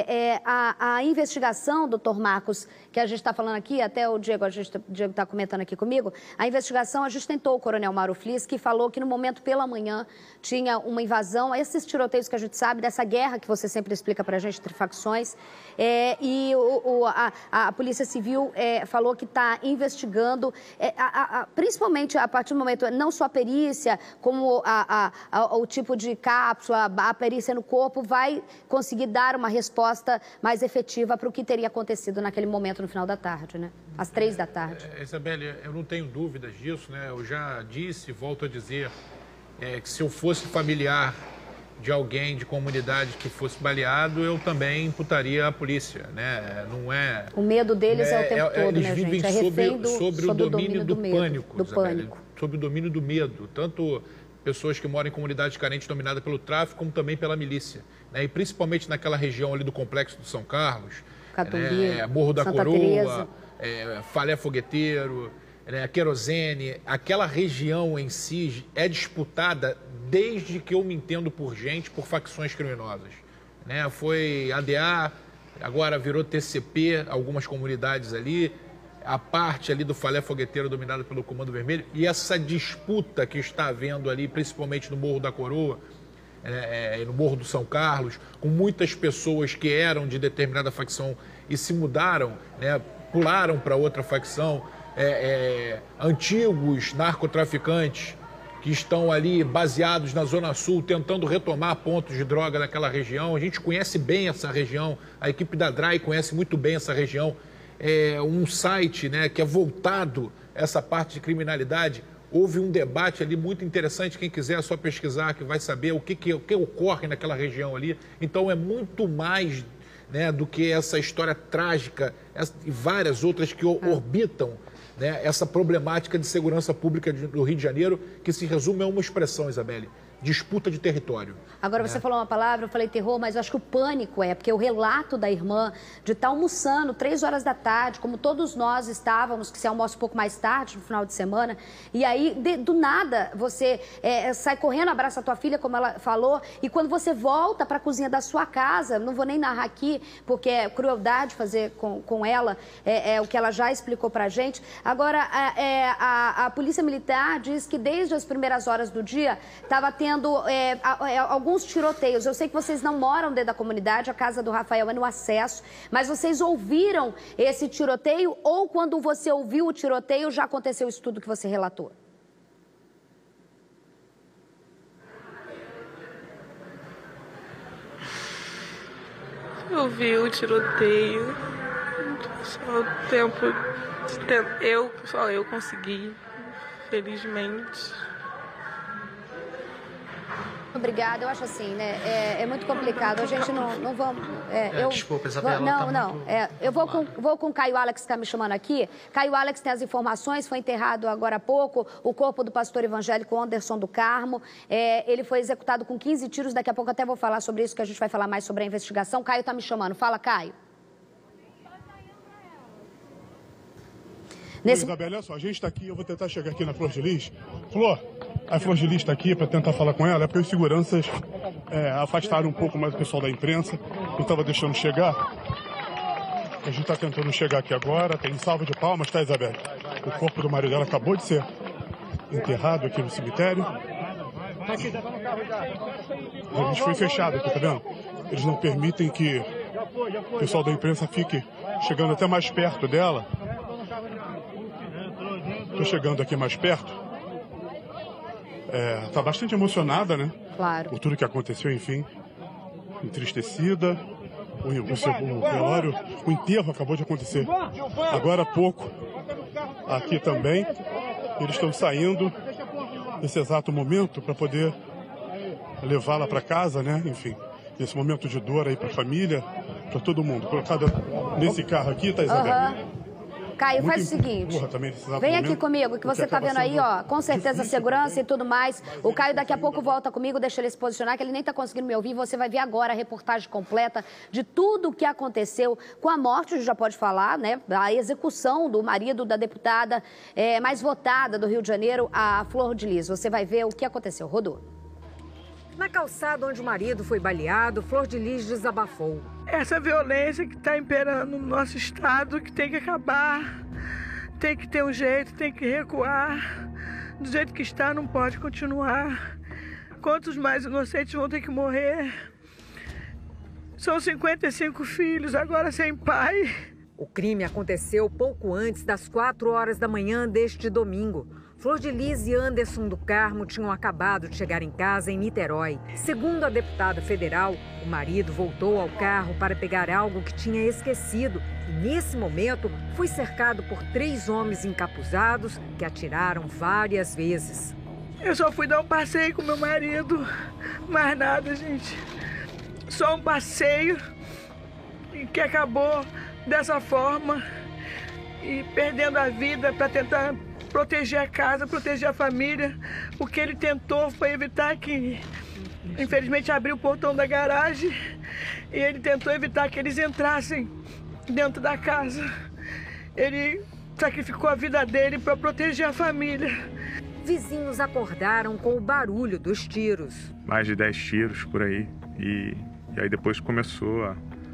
a investigação, doutor Marcos, que a gente está falando aqui, até o Diego está comentando aqui comigo, a investigação, a gente tentou o coronel Mauro Flis, que falou que no momento pela manhã tinha uma invasão, esses tiroteios que a gente sabe, dessa guerra que você sempre explica para a gente, entre facções, e a Polícia Civil falou que está investigando, principalmente a partir do momento, não só a perícia, como o tipo de cápsula, a perícia no corpo, vai conseguir dar uma resposta mais efetiva para o que teria acontecido naquele momento no final da tarde, né? Às 3 da tarde. Isabelle, eu não tenho dúvidas disso, né? Eu já disse, volto a dizer, que se eu fosse familiar de alguém de comunidade que fosse baleado, eu também imputaria a polícia, né? Não é... O medo deles é o tempo todo, eles né, vivem gente? sobre o domínio do pânico, do pânico. Sob o domínio do medo, tanto pessoas que moram em comunidades carentes dominadas pelo tráfico, como também pela milícia, né? E principalmente naquela região ali do Complexo do São Carlos, Morro da Santa Coroa, Falé Fogueteiro, Querosene, aquela região em si é disputada desde que eu me entendo por gente, por facções criminosas, né? Foi ADA, agora virou TCP, algumas comunidades ali, a parte ali do Falé Fogueteiro dominada pelo Comando Vermelho, e essa disputa que está havendo ali, principalmente no Morro da Coroa, no Morro do São Carlos, com muitas pessoas que eram de determinada facção e se mudaram, né, pularam para outra facção, antigos narcotraficantes que estão ali baseados na Zona Sul, tentando retomar pontos de droga naquela região. A gente conhece bem essa região, a equipe da DRAI conhece muito bem essa região. Um site, né, que é voltado a essa parte de criminalidade. Houve um debate ali muito interessante, quem quiser é só pesquisar, que vai saber o que ocorre naquela região ali. Então é muito mais, né, do que essa história trágica e várias outras que orbitam, né, essa problemática de segurança pública do Rio de Janeiro, que se resume a uma expressão, Isabelle: disputa de território. Agora, você falou uma palavra, eu falei terror, mas eu acho que o pânico porque o relato da irmã de estar almoçando 3 horas da tarde, como todos nós estávamos, que se almoça um pouco mais tarde, no final de semana, e aí, do nada, você sai correndo, abraça a tua filha, como ela falou, e quando você volta para a cozinha da sua casa, não vou nem narrar aqui, porque é crueldade fazer com ela, o que ela já explicou pra gente. Agora, a Polícia Militar diz que desde as primeiras horas do dia, estava tendo alguns tiroteios. Eu sei que vocês não moram dentro da comunidade, a casa do Rafael é no acesso, mas vocês ouviram esse tiroteio ou quando você ouviu o tiroteio já aconteceu isso tudo que você relatou? Eu vi o tiroteio, só o tempo de só eu consegui, felizmente. Obrigada, eu acho assim, né? É muito complicado. A gente não vamos. Desculpa, Isabela. Eu vou com o Caio Alex, que está me chamando aqui. Caio Alex tem as informações, foi enterrado agora há pouco o corpo do pastor evangélico Anderson do Carmo. Ele foi executado com 15 tiros. Daqui a pouco até vou falar sobre isso, que a gente vai falar mais sobre a investigação. Caio está me chamando. Fala, Caio. Isabela, olha só, a gente está aqui, eu vou tentar chegar aqui na Flor de Lis. Flor, a Flor de Lis está aqui para tentar falar com ela, porque os seguranças afastaram um pouco mais o pessoal da imprensa, não estava deixando chegar. A gente está tentando chegar aqui agora, tem salva de palmas, tá, Isabela? O corpo do marido dela acabou de ser enterrado aqui no cemitério. A gente foi fechado aqui, tá vendo? Eles não permitem que o pessoal da imprensa fique chegando até mais perto dela. Estou chegando aqui mais perto. Está bastante emocionada, né? Claro. Por tudo que aconteceu, enfim. Entristecida. O velório, o enterro acabou de acontecer agora há pouco. Aqui também. Eles estão saindo nesse exato momento para poder levá-la para casa, né? Enfim, nesse momento de dor aí para a família, para todo mundo. Colocada nesse carro aqui, tá, Isabela? Caio, faz o seguinte, vem aqui comigo, que você tá vendo aí, ó, com certeza segurança e tudo mais. O Caio daqui a pouco volta comigo, deixa ele se posicionar, que ele nem tá conseguindo me ouvir. Você vai ver agora a reportagem completa de tudo o que aconteceu com a morte, a gente já pode falar, né, a execução do marido da deputada mais votada do Rio de Janeiro, a Flor de Lis. Você vai ver o que aconteceu. Rodou. Na calçada onde o marido foi baleado, Flor de Lis desabafou. Essa violência que está imperando no nosso estado, que tem que acabar, tem que ter um jeito, tem que recuar. Do jeito que está, não pode continuar. Quantos mais inocentes vão ter que morrer? São 55 filhos, agora sem pai. O crime aconteceu pouco antes das 4 horas da manhã deste domingo. Flor de Lis e Anderson do Carmo tinham acabado de chegar em casa em Niterói. Segundo a deputada federal, o marido voltou ao carro para pegar algo que tinha esquecido e, nesse momento, foi cercado por 3 homens encapuzados que atiraram várias vezes. Eu só fui dar um passeio com meu marido, mais nada, gente. Só um passeio que acabou dessa forma e perdendo a vida para tentar proteger a casa, proteger a família. O que ele tentou foi evitar que, infelizmente, abriu o portão da garagem e ele tentou evitar que eles entrassem dentro da casa. Ele sacrificou a vida dele para proteger a família. Vizinhos acordaram com o barulho dos tiros. Mais de 10 tiros por aí. E aí depois começou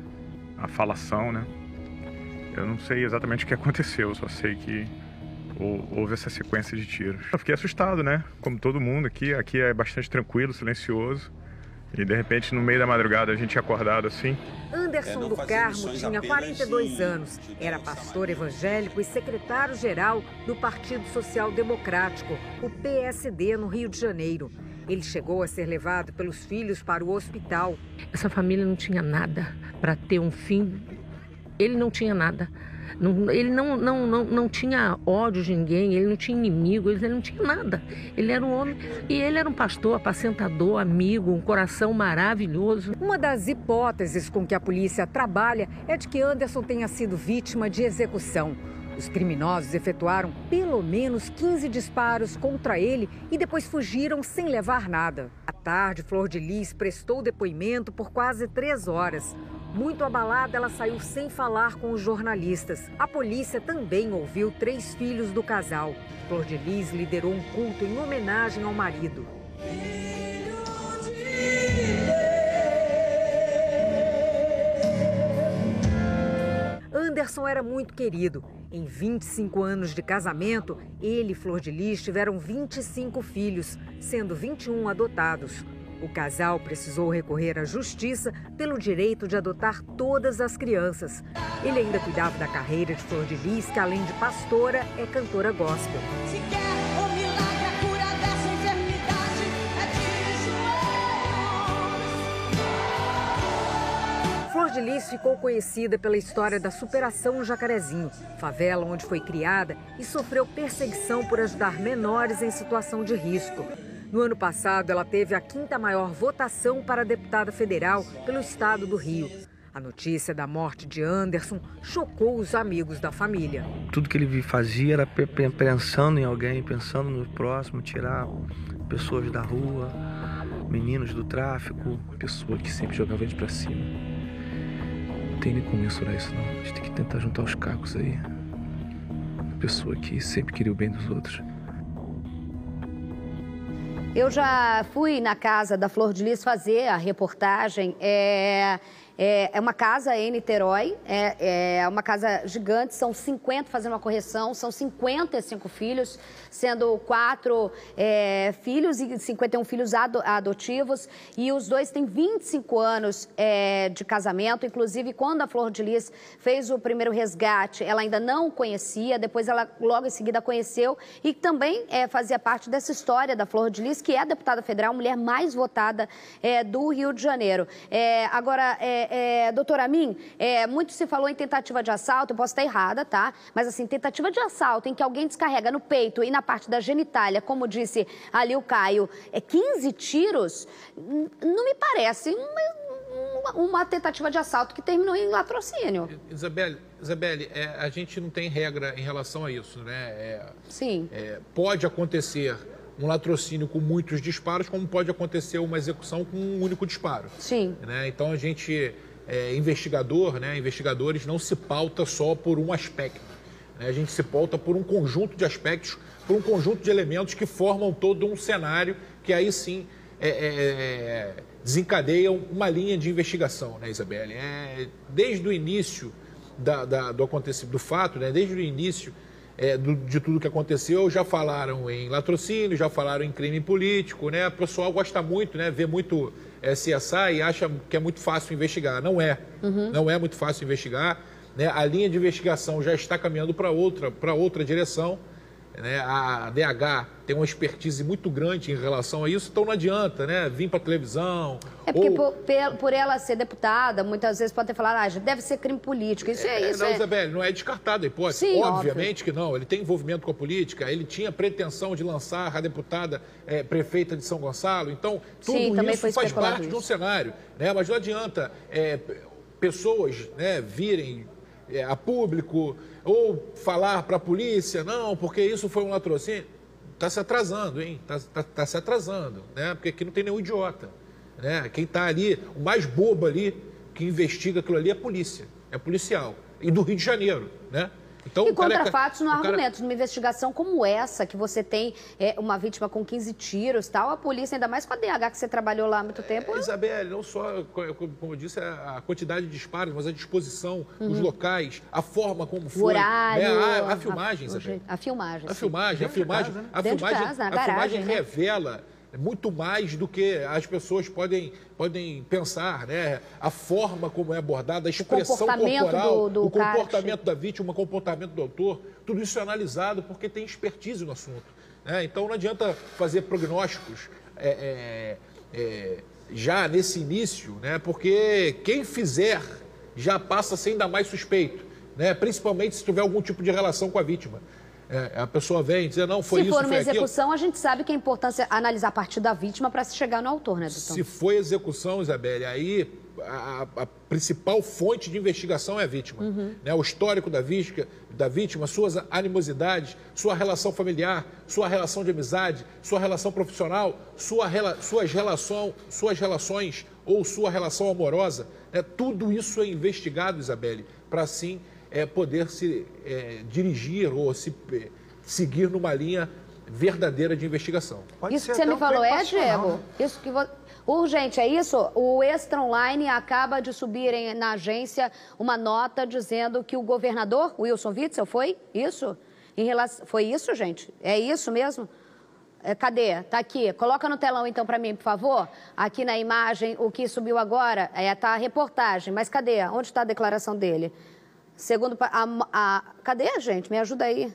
a falação, né? Eu não sei exatamente o que aconteceu, só sei que houve essa sequência de tiros. Eu fiquei assustado, né? Como todo mundo aqui é bastante tranquilo, silencioso. E de repente, no meio da madrugada, a gente é acordado assim. Anderson do Carmo tinha 42 anos, era pastor evangélico e secretário-geral do Partido Social Democrático, o PSD, no Rio de Janeiro. Ele chegou a ser levado pelos filhos para o hospital. Essa família não tinha nada para ter um fim. Ele não tinha nada. Ele não tinha ódio de ninguém, ele não tinha inimigo, ele não tinha nada. Ele era um homem e ele era um pastor, apacentador, amigo, um coração maravilhoso. Uma das hipóteses com que a polícia trabalha é de que Anderson tenha sido vítima de execução. Os criminosos efetuaram pelo menos 15 disparos contra ele e depois fugiram sem levar nada. À tarde, Flor de Lis prestou depoimento por quase 3 horas. Muito abalada, ela saiu sem falar com os jornalistas. A polícia também ouviu 3 filhos do casal. Flor de Lis liderou um culto em homenagem ao marido. Anderson era muito querido. Em 25 anos de casamento, ele e Flor de Lis tiveram 25 filhos, sendo 21 adotados. O casal precisou recorrer à justiça pelo direito de adotar todas as crianças. Ele ainda cuidava da carreira de Flor de Lis, que além de pastora, é cantora gospel. Se quer o milagre, a cura dessa enfermidade é de joelhos. Flor de Lis ficou conhecida pela história da superação no Jacarezinho, favela onde foi criada e sofreu perseguição por ajudar menores em situação de risco. No ano passado, ela teve a 5ª maior votação para deputada federal pelo estado do Rio. A notícia da morte de Anderson chocou os amigos da família. Tudo que ele fazia era pensando em alguém, pensando no próximo, tirar pessoas da rua, meninos do tráfico, pessoa que sempre jogava ele pra cima. Não tem nem como mensurar isso não, a gente tem que tentar juntar os cacos aí. Pessoa que sempre queria o bem dos outros. Eu já fui na casa da Flor de Lis fazer a reportagem. É uma casa em Niterói, é uma casa gigante, são 50, fazendo uma correção, são 55 filhos, sendo 4 filhos e 51 filhos adotivos, e os dois têm 25 anos de casamento. Inclusive, quando a Flor de Lis fez o primeiro resgate, ela ainda não conhecia, depois ela logo em seguida conheceu, e também fazia parte dessa história da Flor de Lis, que é a deputada federal, a mulher mais votada do Rio de Janeiro. Agora, doutora Amin, muito se falou em tentativa de assalto, eu posso estar errada, tá? Mas assim, tentativa de assalto em que alguém descarrega no peito e na parte da genitália, como disse ali o Caio, 15 tiros, não me parece uma tentativa de assalto que terminou em latrocínio. Isabelle, a gente não tem regra em relação a isso, né? Sim. Pode acontecer um latrocínio com muitos disparos, como pode acontecer uma execução com um único disparo. Sim. Né? Então, a gente, investigadores, não se pauta só por um aspecto. Né? A gente se pauta por um conjunto de aspectos, por um conjunto de elementos que formam todo um cenário que aí sim desencadeiam uma linha de investigação, né, Isabelle? Desde o início do fato, né? Desde o início de tudo que aconteceu, já falaram em latrocínio, já falaram em crime político, né? O pessoal gosta muito, né? Vê muito CSI e acha que é muito fácil investigar. Não é. Não é muito fácil investigar, né? A linha de investigação já está caminhando para outra direção, né? A DH tem uma expertise muito grande em relação a isso, então não adianta, né? Vir para a televisão. Porque por ela ser deputada, muitas vezes pode ter falado, deve ser crime político. Isso é isso. Não, Isabelle, não é descartada a hipótese. Sim, obviamente que não. Ele tem envolvimento com a política, ele tinha pretensão de lançar a deputada prefeita de São Gonçalo. Então, tudo isso faz parte de um cenário, né? Mas não adianta pessoas, né, virem a público ou falar para a polícia, não, porque isso foi um latrocínio. Está se atrasando, hein? Está se atrasando, né? Porque aqui não tem nenhum idiota, né? Quem está ali, o mais bobo ali, que investiga aquilo ali é a polícia, é policial. E do Rio de Janeiro, né? Então, e contra fatos não há argumentos. Numa investigação como essa, que você tem uma vítima com 15 tiros, tal, a polícia, ainda mais com a DH, que você trabalhou lá há muito tempo... Isabelle, não só, como eu disse, a quantidade de disparos, mas a disposição, os locais, a forma como foi. O horário... Né? A filmagem, Isabelle. A filmagem. A filmagem revela muito mais do que as pessoas podem pensar, né? A forma como é abordada, a expressão corporal, o comportamento da vítima, o comportamento do autor, tudo isso é analisado porque tem expertise no assunto, né? Então não adianta fazer prognósticos já nesse início, né? Porque quem fizer já passa a ser ainda mais suspeito, né? Principalmente se tiver algum tipo de relação com a vítima. A pessoa vem dizer, não, foi isso, foi aquilo. Se for uma execução, a gente sabe que é importante analisar a partir da vítima para se chegar no autor, né, doutor? Se foi execução, Isabelle, aí a principal fonte de investigação é a vítima. Né? O histórico da vítima, suas animosidades, sua relação familiar, sua relação de amizade, sua relação profissional, suas relações ou sua relação amorosa. Né? Tudo isso é investigado, Isabelle, para assim... poder se dirigir ou se seguir numa linha verdadeira de investigação. Isso que você me falou Diego? Isso que urgente, é isso? O Extra Online acaba de subir na agência uma nota dizendo que o governador Wilson Witzel, foi isso? Foi isso, gente? É isso mesmo? Cadê? Tá aqui. Coloca no telão, então, para mim, por favor. Aqui na imagem, o que subiu agora, tá a reportagem. Mas cadê? Onde está a declaração dele? Segundo cadê, gente? Me ajuda aí.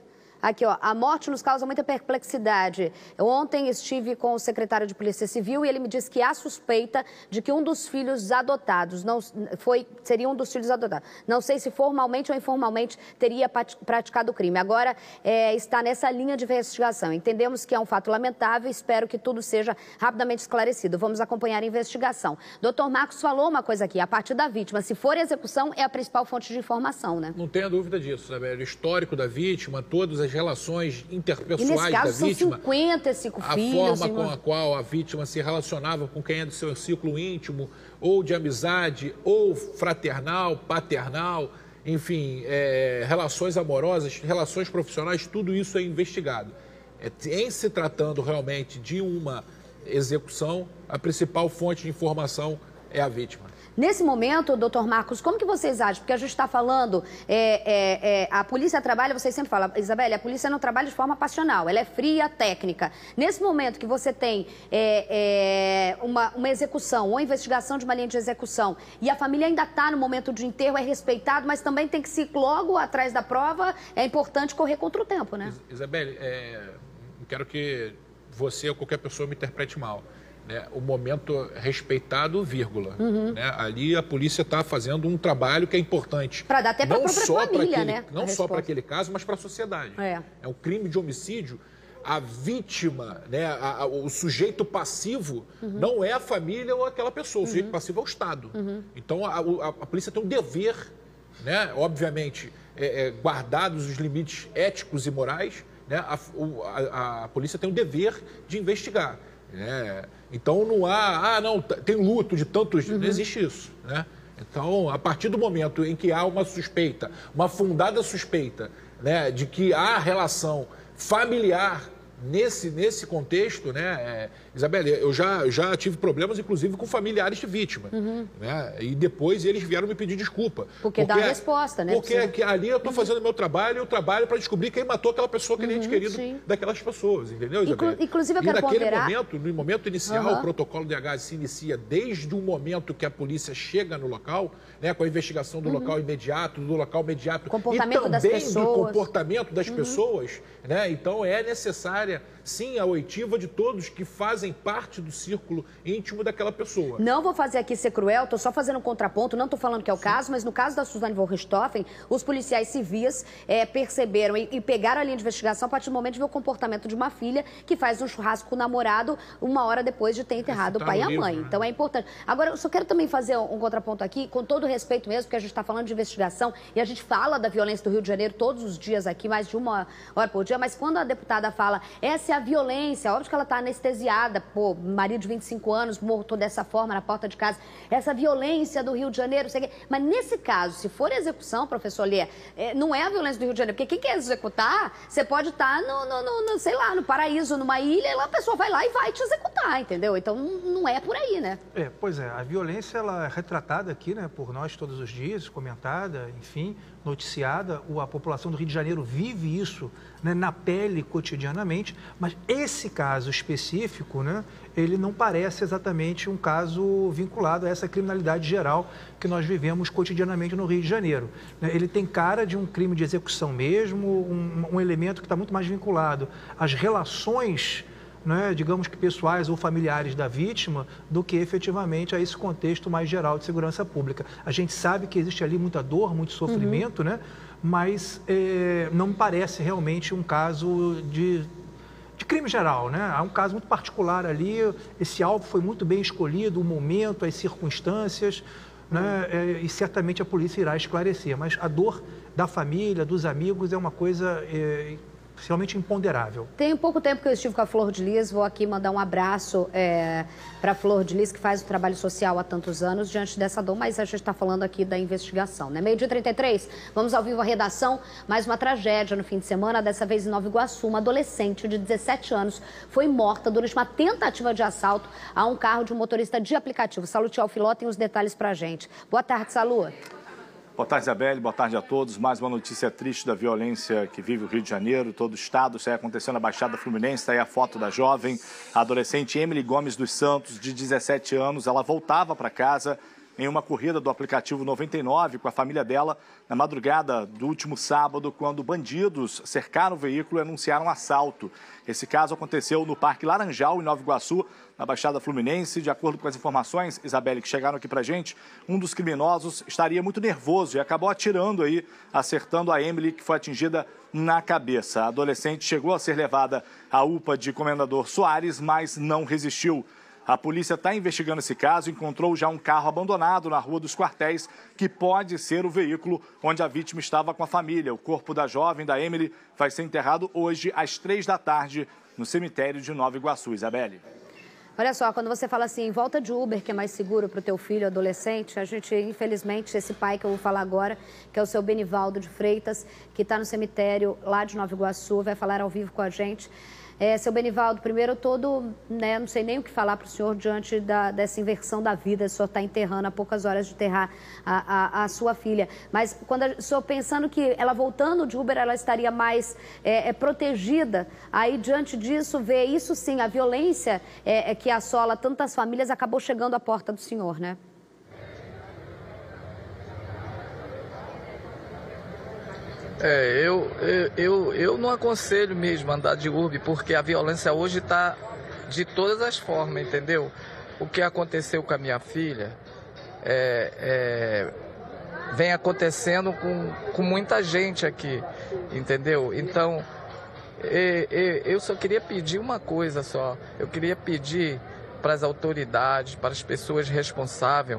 Aqui, ó, a morte nos causa muita perplexidade. Ontem estive com o secretário de Polícia Civil e ele me disse que há suspeita de que um dos filhos adotados seria um dos filhos adotados. Não sei se formalmente ou informalmente teria praticado o crime. Agora está nessa linha de investigação. Entendemos que é um fato lamentável e espero que tudo seja rapidamente esclarecido. Vamos acompanhar a investigação. Dr. Marcos falou uma coisa aqui, a partir da vítima, se for execução, é a principal fonte de informação, né? Não tenha dúvida disso, Isabel. O histórico da vítima, todas as relações interpessoais e nesse caso, da vítima. São 55 filhos. A forma com a qual a vítima se relacionava com quem é do seu círculo íntimo, ou de amizade, ou fraternal, paternal, enfim, relações amorosas, relações profissionais, tudo isso é investigado. Em se tratando realmente de uma execução, a principal fonte de informação é a vítima. Nesse momento, doutor Marcos, como que vocês agem? Porque a gente está falando, a polícia trabalha, vocês sempre falam, Isabelle, a polícia não trabalha de forma passional, ela é fria, técnica. Nesse momento que você tem uma execução, ou investigação de uma linha de execução, e a família ainda está no momento de enterro, é respeitado, mas também tem que se logo atrás da prova, é importante correr contra o tempo, né? Isabelle, não quero que você ou qualquer pessoa me interprete mal. Né, o momento respeitado, vírgula. Né? Ali a polícia está fazendo um trabalho que é importante. Para dar até para a própria família, né? Não só para aquele caso, mas para a sociedade. É um crime de homicídio. A vítima, né, o sujeito passivo, não é a família ou aquela pessoa. O sujeito passivo é o Estado. Então a polícia tem um dever, né, obviamente, guardados os limites éticos e morais, né, a polícia tem o dever de investigar. Então não há, tem luto de tantos, não existe isso, né? Então, a partir do momento em que há uma suspeita, uma fundada suspeita, né, de que há relação familiar nesse contexto, né, Isabelle, eu já tive problemas, inclusive, com familiares de vítima, né, e depois eles vieram me pedir desculpa. Porque dá a resposta, né? Porque ali eu estou fazendo o meu trabalho, eu trabalho para descobrir quem matou aquela pessoa, aquele ente querido daquelas pessoas, entendeu, Isabelle? Inclusive, eu quero ponderar... No momento inicial, o protocolo de DH se inicia desde o momento que a polícia chega no local, né, com a investigação do local imediato, comportamento e também das pessoas. do comportamento das pessoas, né? Então é necessária, sim, a oitiva de todos que fazem parte do círculo íntimo daquela pessoa. Não vou fazer aqui ser cruel, estou só fazendo um contraponto, não estou falando que é o caso, mas no caso da Suzane von Richthofen, os policiais civis perceberam e pegaram a linha de investigação a partir do momento de ver o comportamento de uma filha que faz um churrasco com o namorado uma hora depois de ter enterrado o pai e a mãe. Né? Então é importante. Agora, eu só quero também fazer um contraponto aqui, com todo respeito mesmo, porque a gente está falando de investigação e a gente fala da violência do Rio de Janeiro todos os dias aqui, mais de 1 hora por dia, mas quando a deputada fala, essa é a violência, óbvio que ela está anestesiada, pô, marido de 25 anos morto dessa forma na porta de casa, essa violência do Rio de Janeiro, sei que... mas nesse caso, se for execução, professor Lê, não é a violência do Rio de Janeiro, porque quem quer executar, você pode estar sei lá, no paraíso, numa ilha, e lá a pessoa vai lá e vai te executar, entendeu? Então não é por aí, né? Pois é, a violência ela é retratada aqui, né, por nós todos os dias, comentada, enfim, noticiada, a população do Rio de Janeiro vive isso, né, na pele cotidianamente, mas esse caso específico, né, ele não parece exatamente um caso vinculado a essa criminalidade geral que nós vivemos cotidianamente no Rio de Janeiro. Ele tem cara de um crime de execução mesmo, um elemento que está muito mais vinculado às relações, né, digamos que pessoais ou familiares da vítima, do que efetivamente a esse contexto mais geral de segurança pública. A gente sabe que existe ali muita dor, muito sofrimento, né, mas não me parece realmente um caso de crime geral, né? Há um caso muito particular ali, esse alvo foi muito bem escolhido, o momento, as circunstâncias, né, e certamente a polícia irá esclarecer, mas a dor da família, dos amigos é uma coisa... realmente imponderável. Tem pouco tempo que eu estive com a Flor de Lis, vou aqui mandar um abraço para a Flor de Lis, que faz o trabalho social há tantos anos diante dessa dor, mas a gente está falando aqui da investigação, né? 12h33, vamos ao vivo à redação, mais uma tragédia no fim de semana, dessa vez em Nova Iguaçu, uma adolescente de 17 anos foi morta durante uma tentativa de assalto a um carro de um motorista de aplicativo. Salute ao Filó, tem os detalhes para a gente. Boa tarde, Salu. Boa tarde, Isabelle. Boa tarde a todos. Mais uma notícia triste da violência que vive o Rio de Janeiro, todo o estado. Isso aí aconteceu na Baixada Fluminense. Está aí a foto da jovem, a adolescente Emily Gomes dos Santos, de 17 anos. Ela voltava para casa em uma corrida do aplicativo 99 com a família dela na madrugada do último sábado, quando bandidos cercaram o veículo e anunciaram assalto. Esse caso aconteceu no Parque Laranjal, em Nova Iguaçu, na Baixada Fluminense. De acordo com as informações, Isabelle, que chegaram aqui pra gente, um dos criminosos estaria muito nervoso e acabou atirando aí, acertando a Emily, que foi atingida na cabeça. A adolescente chegou a ser levada à UPA de Comendador Soares, mas não resistiu. A polícia está investigando esse caso, encontrou já um carro abandonado na Rua dos Quartéis, que pode ser o veículo onde a vítima estava com a família. O corpo da jovem, da Emily, vai ser enterrado hoje às 3 da tarde no cemitério de Nova Iguaçu. Isabelle. Olha só, quando você fala assim, volta de Uber, que é mais seguro para o teu filho adolescente, a gente, infelizmente, esse pai que eu vou falar agora, que é o seu Benivaldo de Freitas, que está no cemitério lá de Nova Iguaçu, vai falar ao vivo com a gente. Seu Benivaldo, primeiro não sei nem o que falar para o senhor diante dessa inversão da vida, o senhor está enterrando há poucas horas de enterrar a sua filha. Mas quando o senhor pensando que ela voltando de Uber, ela estaria mais protegida, aí diante disso, vê isso sim, a violência que assola tantas famílias acabou chegando à porta do senhor, né? Eu não aconselho mesmo andar de Uber, porque a violência hoje está de todas as formas, entendeu? O que aconteceu com a minha filha vem acontecendo com muita gente aqui, entendeu? Então, eu só queria pedir uma coisa só. Eu queria pedir para as autoridades, para as pessoas responsáveis,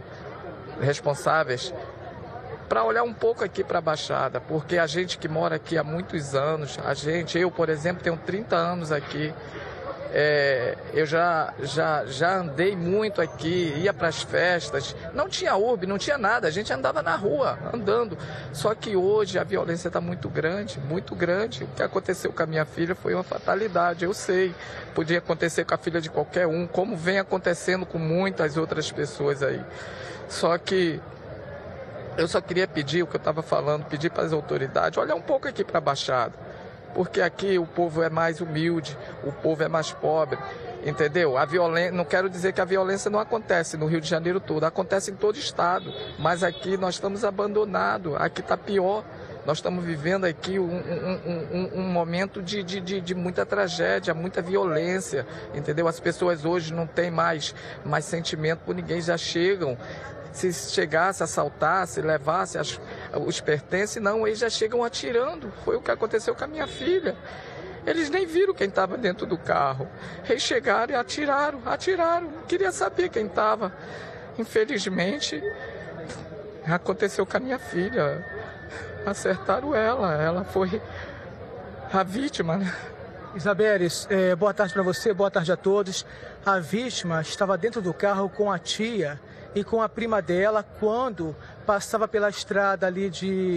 para olhar um pouco aqui para a Baixada, porque a gente que mora aqui há muitos anos, eu, por exemplo, tenho 30 anos aqui, eu já andei muito aqui, ia para as festas, não tinha Uber, não tinha nada, a gente andava na rua, andando, só que hoje a violência está muito grande, o que aconteceu com a minha filha foi uma fatalidade, eu sei, podia acontecer com a filha de qualquer um, como vem acontecendo com muitas outras pessoas aí, só que eu só queria pedir o que eu estava falando, pedir para as autoridades, olhar um pouco aqui para a Baixada, porque aqui o povo é mais humilde, o povo é mais pobre, entendeu? A violência, não quero dizer que a violência não acontece no Rio de Janeiro todo, acontece em todo estado, mas aqui nós estamos abandonados, aqui está pior, nós estamos vivendo aqui um momento de muita tragédia, muita violência, entendeu? As pessoas hoje não têm mais sentimento por ninguém, já chegam. Se chegasse, assaltasse, levasse os pertences, não, eles já chegam atirando. Foi o que aconteceu com a minha filha. Eles nem viram quem estava dentro do carro. Eles chegaram e atiraram. Não queria saber quem estava. Infelizmente, aconteceu com a minha filha. Acertaram ela foi a vítima, né? Isabelle, boa tarde para você, boa tarde a todos. A vítima estava dentro do carro com a tia e com a prima dela quando passava pela estrada ali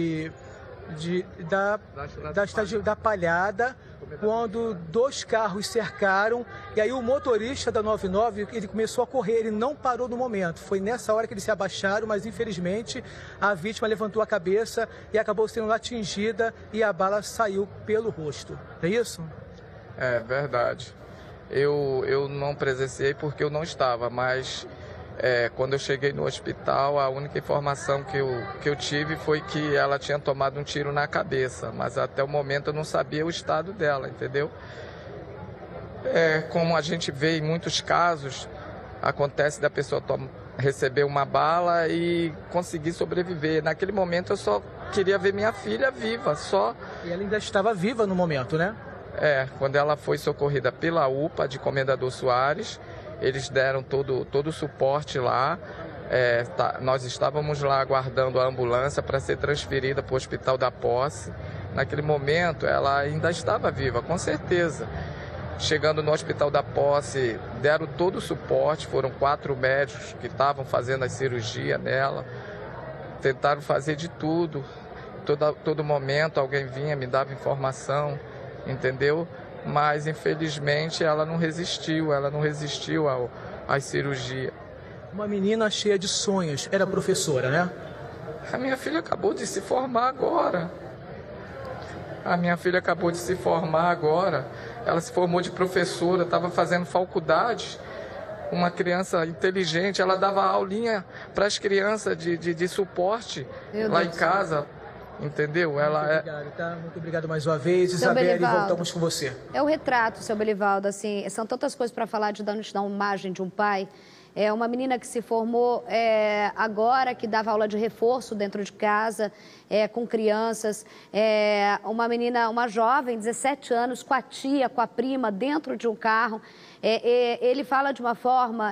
da Palhada, quando 2 carros cercaram e aí o motorista da 99, ele começou a correr, ele não parou no momento. Foi nessa hora que eles se abaixaram, mas infelizmente a vítima levantou a cabeça e acabou sendo atingida e a bala saiu pelo rosto. É isso? É verdade. Eu não presenciei porque eu não estava, mas quando eu cheguei no hospital, a única informação que eu tive foi que ela tinha tomado um tiro na cabeça, mas até o momento eu não sabia o estado dela, entendeu? Como a gente vê em muitos casos, acontece da pessoa receber uma bala e conseguir sobreviver. Naquele momento eu só queria ver minha filha viva, só. E ela ainda estava viva no momento, né? Quando ela foi socorrida pela UPA de Comendador Soares, eles deram todo o suporte lá. Nós estávamos lá aguardando a ambulância para ser transferida para o Hospital da Posse. Naquele momento, ela ainda estava viva, com certeza. Chegando no Hospital da Posse, deram todo o suporte. Foram 4 médicos que estavam fazendo a cirurgia nela. Tentaram fazer de tudo. Todo momento alguém vinha, me dava informação, entendeu? Mas, infelizmente, ela não resistiu à cirurgia. Uma menina cheia de sonhos, era professora, né? A minha filha acabou de se formar agora. Ela se formou de professora, estava fazendo faculdade. uma criança inteligente, ela dava aulinha para as crianças de suporte lá em casa, entendeu? Obrigado, tá? Muito obrigado mais uma vez. Isabelle, voltamos com você. É o retrato, seu Belivaldo, assim, são tantas coisas para falar de dar uma imagem de um pai. É uma menina que se formou agora, que dava aula de reforço dentro de casa, com crianças. Uma jovem, 17 anos, com a tia, com a prima, dentro de um carro. Ele fala de uma forma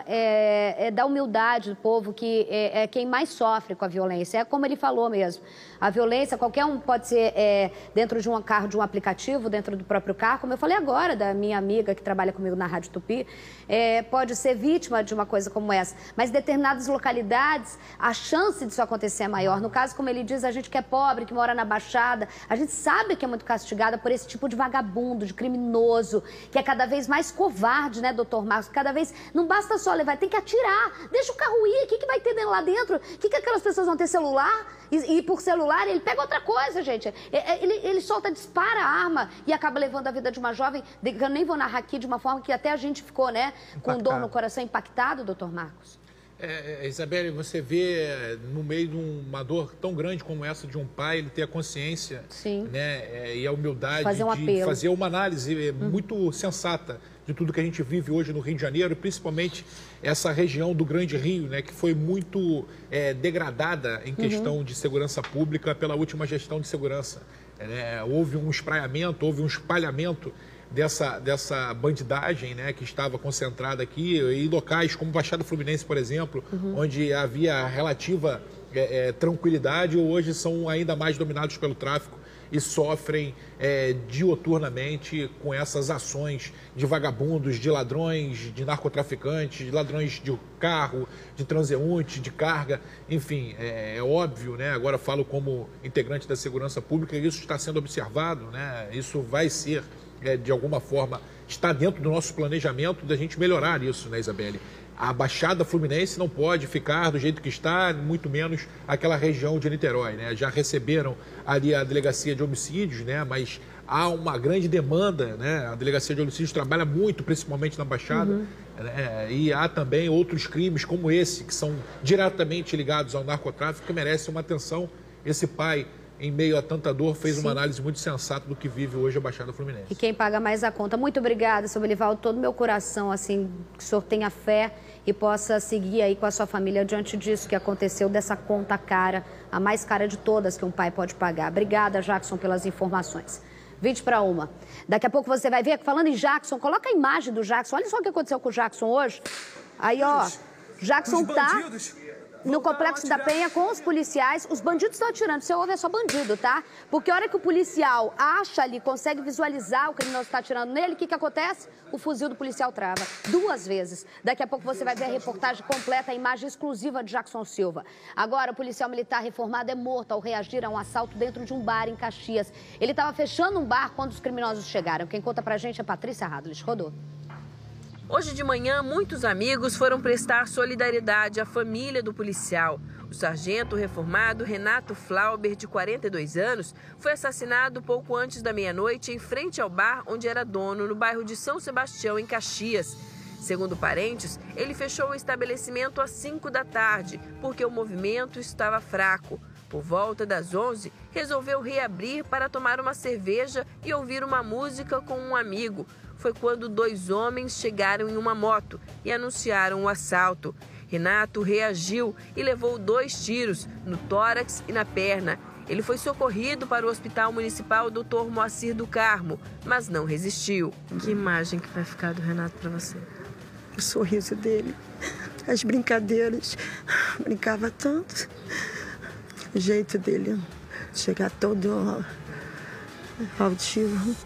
da humildade do povo, que é quem mais sofre com a violência. É como ele falou mesmo. A violência, qualquer um pode ser dentro de um carro, de um aplicativo, dentro do próprio carro. Como eu falei agora, da minha amiga que trabalha comigo na Rádio Tupi, pode ser vítima de uma coisa como essa. Mas em determinadas localidades, a chance disso acontecer é maior. No caso, como ele diz, a gente que é pobre, que mora na Baixada, a gente sabe que é muito castigada por esse tipo de vagabundo, de criminoso, que é cada vez mais covarde, né, doutor Marcos? Cada vez, não basta só levar, tem que atirar. Deixa o carro ir, o que vai ter lá dentro? O que aquelas pessoas vão ter? Celular? E por celular ele pega outra coisa, gente. Ele solta, dispara a arma e acaba levando a vida de uma jovem, que eu nem vou narrar aqui, de uma forma que até a gente ficou, né, com dor no coração, impactado, doutor Marcos. Isabelle, você vê no meio de uma dor tão grande como essa de um pai, ele ter a consciência, né, e a humildade de fazer uma análise muito sensata de tudo que a gente vive hoje no Rio de Janeiro, principalmente essa região do Grande Rio, né, que foi muito degradada em questão de segurança pública pela última gestão de segurança. Houve um espraiamento, houve um espalhamento dessa bandidagem, né, que estava concentrada aqui, em locais como Baixada Fluminense, por exemplo, onde havia relativa tranquilidade, hoje são ainda mais dominados pelo tráfico e sofrem diuturnamente com essas ações de vagabundos, de ladrões, de narcotraficantes, de ladrões de carro, de transeunte, de carga, enfim, é óbvio, né? Agora falo como integrante da segurança pública, isso está sendo observado, né? Isso vai ser, de alguma forma, está dentro do nosso planejamento da gente melhorar isso, né, Isabelle? A Baixada Fluminense não pode ficar do jeito que está, muito menos aquela região de Niterói, né? Já receberam ali a delegacia de homicídios, né? Mas há uma grande demanda, né? A delegacia de homicídios trabalha muito, principalmente na Baixada, né? E há também outros crimes como esse, que são diretamente ligados ao narcotráfico, que merecem uma atenção. Esse pai, em meio a tanta dor, fez uma análise muito sensata do que vive hoje a Baixada Fluminense. E quem paga mais a conta. Muito obrigada, seu Belivaldo, todo o meu coração, assim, que o senhor tenha fé e possa seguir aí com a sua família diante disso que aconteceu, dessa conta cara, a mais cara de todas que um pai pode pagar. Obrigada, Jackson, pelas informações. 20:01. Daqui a pouco você vai ver, falando em Jackson, coloca a imagem do Jackson. Olha só o que aconteceu com o Jackson hoje. Aí, ó, Jackson tá no Complexo da Penha com os policiais. Os bandidos estão atirando. Você ouve, é só bandido, tá? Porque a hora que o policial acha ali, consegue visualizar o criminoso que está atirando nele, o que acontece? O fuzil do policial trava 2 vezes. Daqui a pouco você vai ver a reportagem completa, a imagem exclusiva de Jackson Silva. Agora, o policial militar reformado é morto ao reagir a um assalto dentro de um bar em Caxias. Ele estava fechando um bar quando os criminosos chegaram. Quem conta pra gente é Patrícia Radles. Rodou. Hoje de manhã, muitos amigos foram prestar solidariedade à família do policial. O sargento reformado Renato Flauber, de 42 anos, foi assassinado pouco antes da meia-noite em frente ao bar onde era dono, no bairro de São Sebastião, em Caxias. Segundo parentes, ele fechou o estabelecimento às 5 da tarde, porque o movimento estava fraco. Por volta das 11, resolveu reabrir para tomar uma cerveja e ouvir uma música com um amigo. Foi quando 2 homens chegaram em uma moto e anunciaram o assalto. Renato reagiu e levou 2 tiros no tórax e na perna. Ele foi socorrido para o Hospital Municipal Dr. Moacir do Carmo, mas não resistiu. Que imagem que vai ficar do Renato para você? O sorriso dele, as brincadeiras, brincava tanto. O jeito dele chegar todo altivo.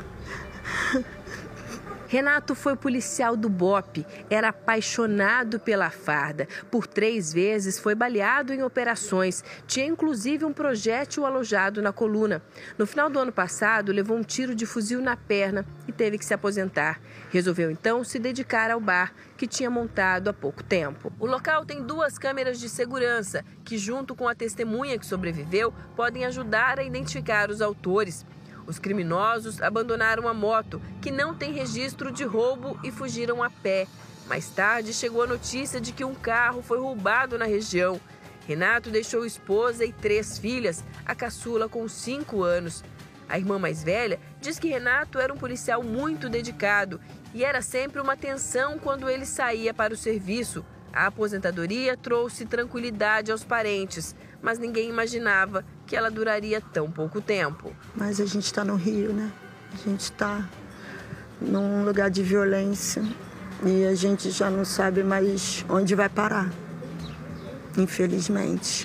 Renato foi policial do BOPE, era apaixonado pela farda. Por 3 vezes foi baleado em operações, tinha inclusive um projétil alojado na coluna. No final do ano passado, levou um tiro de fuzil na perna e teve que se aposentar. Resolveu então se dedicar ao bar, que tinha montado há pouco tempo. O local tem 2 câmeras de segurança, que junto com a testemunha que sobreviveu, podem ajudar a identificar os autores. Os criminosos abandonaram a moto, que não tem registro de roubo, e fugiram a pé. Mais tarde, chegou a notícia de que um carro foi roubado na região. Renato deixou esposa e 3 filhas, a caçula com 5 anos. A irmã mais velha diz que Renato era um policial muito dedicado e era sempre uma tensão quando ele saía para o serviço. A aposentadoria trouxe tranquilidade aos parentes, mas ninguém imaginava que ela duraria tão pouco tempo. Mas a gente está no Rio, né? A gente está num lugar de violência e a gente já não sabe mais onde vai parar, infelizmente.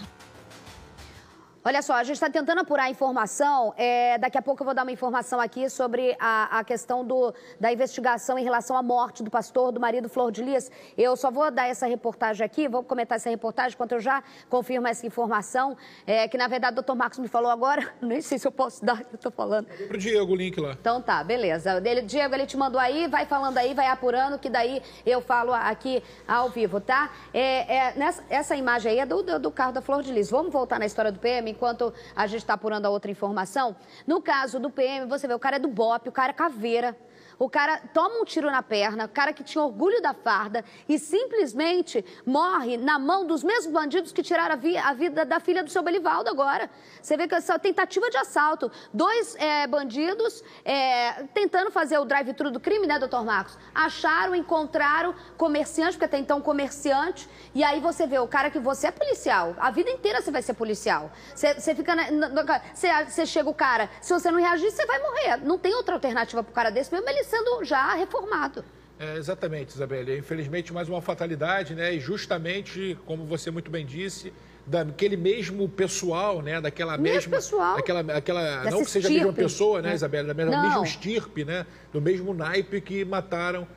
Olha só, a gente está tentando apurar a informação, daqui a pouco eu vou dar uma informação aqui sobre a questão da investigação em relação à morte do pastor, do marido Flor de Lis. Eu só vou dar essa reportagem aqui, vou comentar essa reportagem enquanto eu já confirmo essa informação, que na verdade o doutor Marcos me falou agora, nem sei se eu posso dar o que eu estou falando. Pro Diego o link lá. Então tá, beleza. Diego, ele te mandou aí, vai falando aí, vai apurando, que daí eu falo aqui ao vivo, tá? Essa imagem aí é do carro da Flor de Lis. Vamos voltar na história do PM, enquanto a gente está apurando a outra informação. No caso do PM, você vê, o cara é do BOPE, o cara é caveira. O cara toma um tiro na perna, o cara que tinha orgulho da farda e simplesmente morre na mão dos mesmos bandidos que tiraram a vida da filha do seu Belivaldo agora. Você vê que essa tentativa de assalto, 2 bandidos tentando fazer o drive-thru do crime, né, doutor Marcos? Acharam, encontraram comerciante, porque até então comerciante, e aí você vê o cara que você é policial, a vida inteira você vai ser policial. Você fica, você chega o cara, se você não reagir, você vai morrer. Não tem outra alternativa pro cara desse, mesmo ele sendo já reformado. Exatamente, Isabelle. Infelizmente, mais uma fatalidade, né? E justamente, como você muito bem disse, daquele mesmo pessoal, né? Daquela mesma... pessoal. Não que seja a mesma pessoa, né, Isabelle? Da mesma estirpe, né? Do mesmo naipe que mataram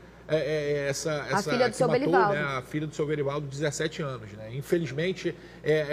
a filha do seu Belivaldo. Né? A filha do seu Belivaldo, de 17 anos, né? Infelizmente, é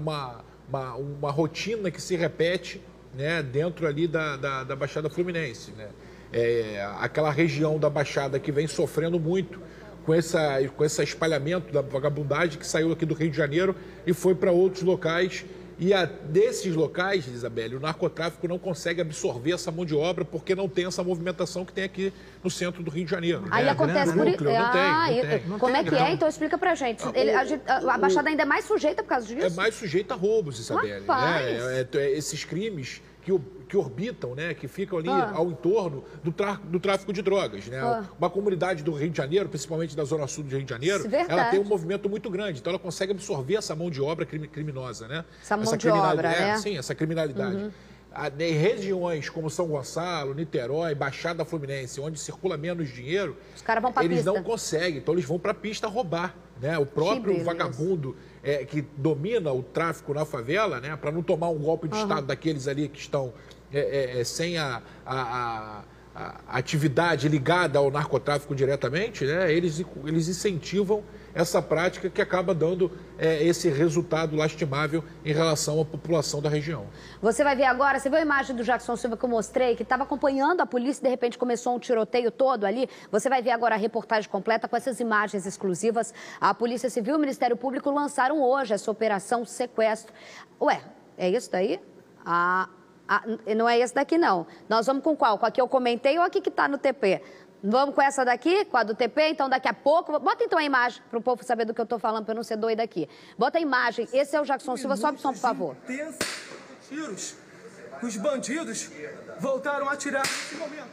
uma rotina que se repete, né? Dentro ali da Baixada Fluminense, né? Aquela região da Baixada que vem sofrendo muito com esse espalhamento da vagabundagem que saiu aqui do Rio de Janeiro e foi para outros locais. E desses locais, Isabelle, o narcotráfico não consegue absorver essa mão de obra porque não tem essa movimentação que tem aqui no centro do Rio de Janeiro. Aí acontece por isso. Como é que é? Então explica pra gente. A Baixada ainda é mais sujeita por causa disso? É mais sujeita a roubos, Isabelle. Né? Esses crimes que orbitam, né, que ficam ali ao entorno do tráfico de drogas. Né? Uma comunidade do Rio de Janeiro, principalmente da Zona Sul do Rio de Janeiro, ela tem um movimento muito grande, então ela consegue absorver essa mão de obra criminosa. Né? Essa mão de obra, né? Sim, essa criminalidade. Em regiões como São Gonçalo, Niterói, Baixada Fluminense, onde circula menos dinheiro, os caras vão pra eles pista. Não conseguem, então eles vão para a pista roubar. Né? O próprio vagabundo que domina o tráfico na favela, né? Para não tomar um golpe de Estado daqueles ali que estão sem a atividade ligada ao narcotráfico diretamente, né? Eles incentivam essa prática que acaba dando esse resultado lastimável em relação à população da região. Você vai ver agora, você viu a imagem do Jackson Silva que eu mostrei, que estava acompanhando a polícia e de repente começou um tiroteio todo ali? Você vai ver agora a reportagem completa com essas imagens exclusivas. A Polícia Civil e o Ministério Público lançaram hoje essa operação sequestro. Ué, é isso daí? Não é esse daqui não. Nós vamos com qual? Com a que eu comentei ou aqui que está no TP? Vamos com essa daqui, com a do TP, então daqui a pouco... Bota então a imagem para o povo saber do que eu estou falando, para eu não ser doida aqui. Bota a imagem. Esse é o Jackson Silva. Sobe o som, por favor. Tiros. Os bandidos voltaram a atirar nesse momento.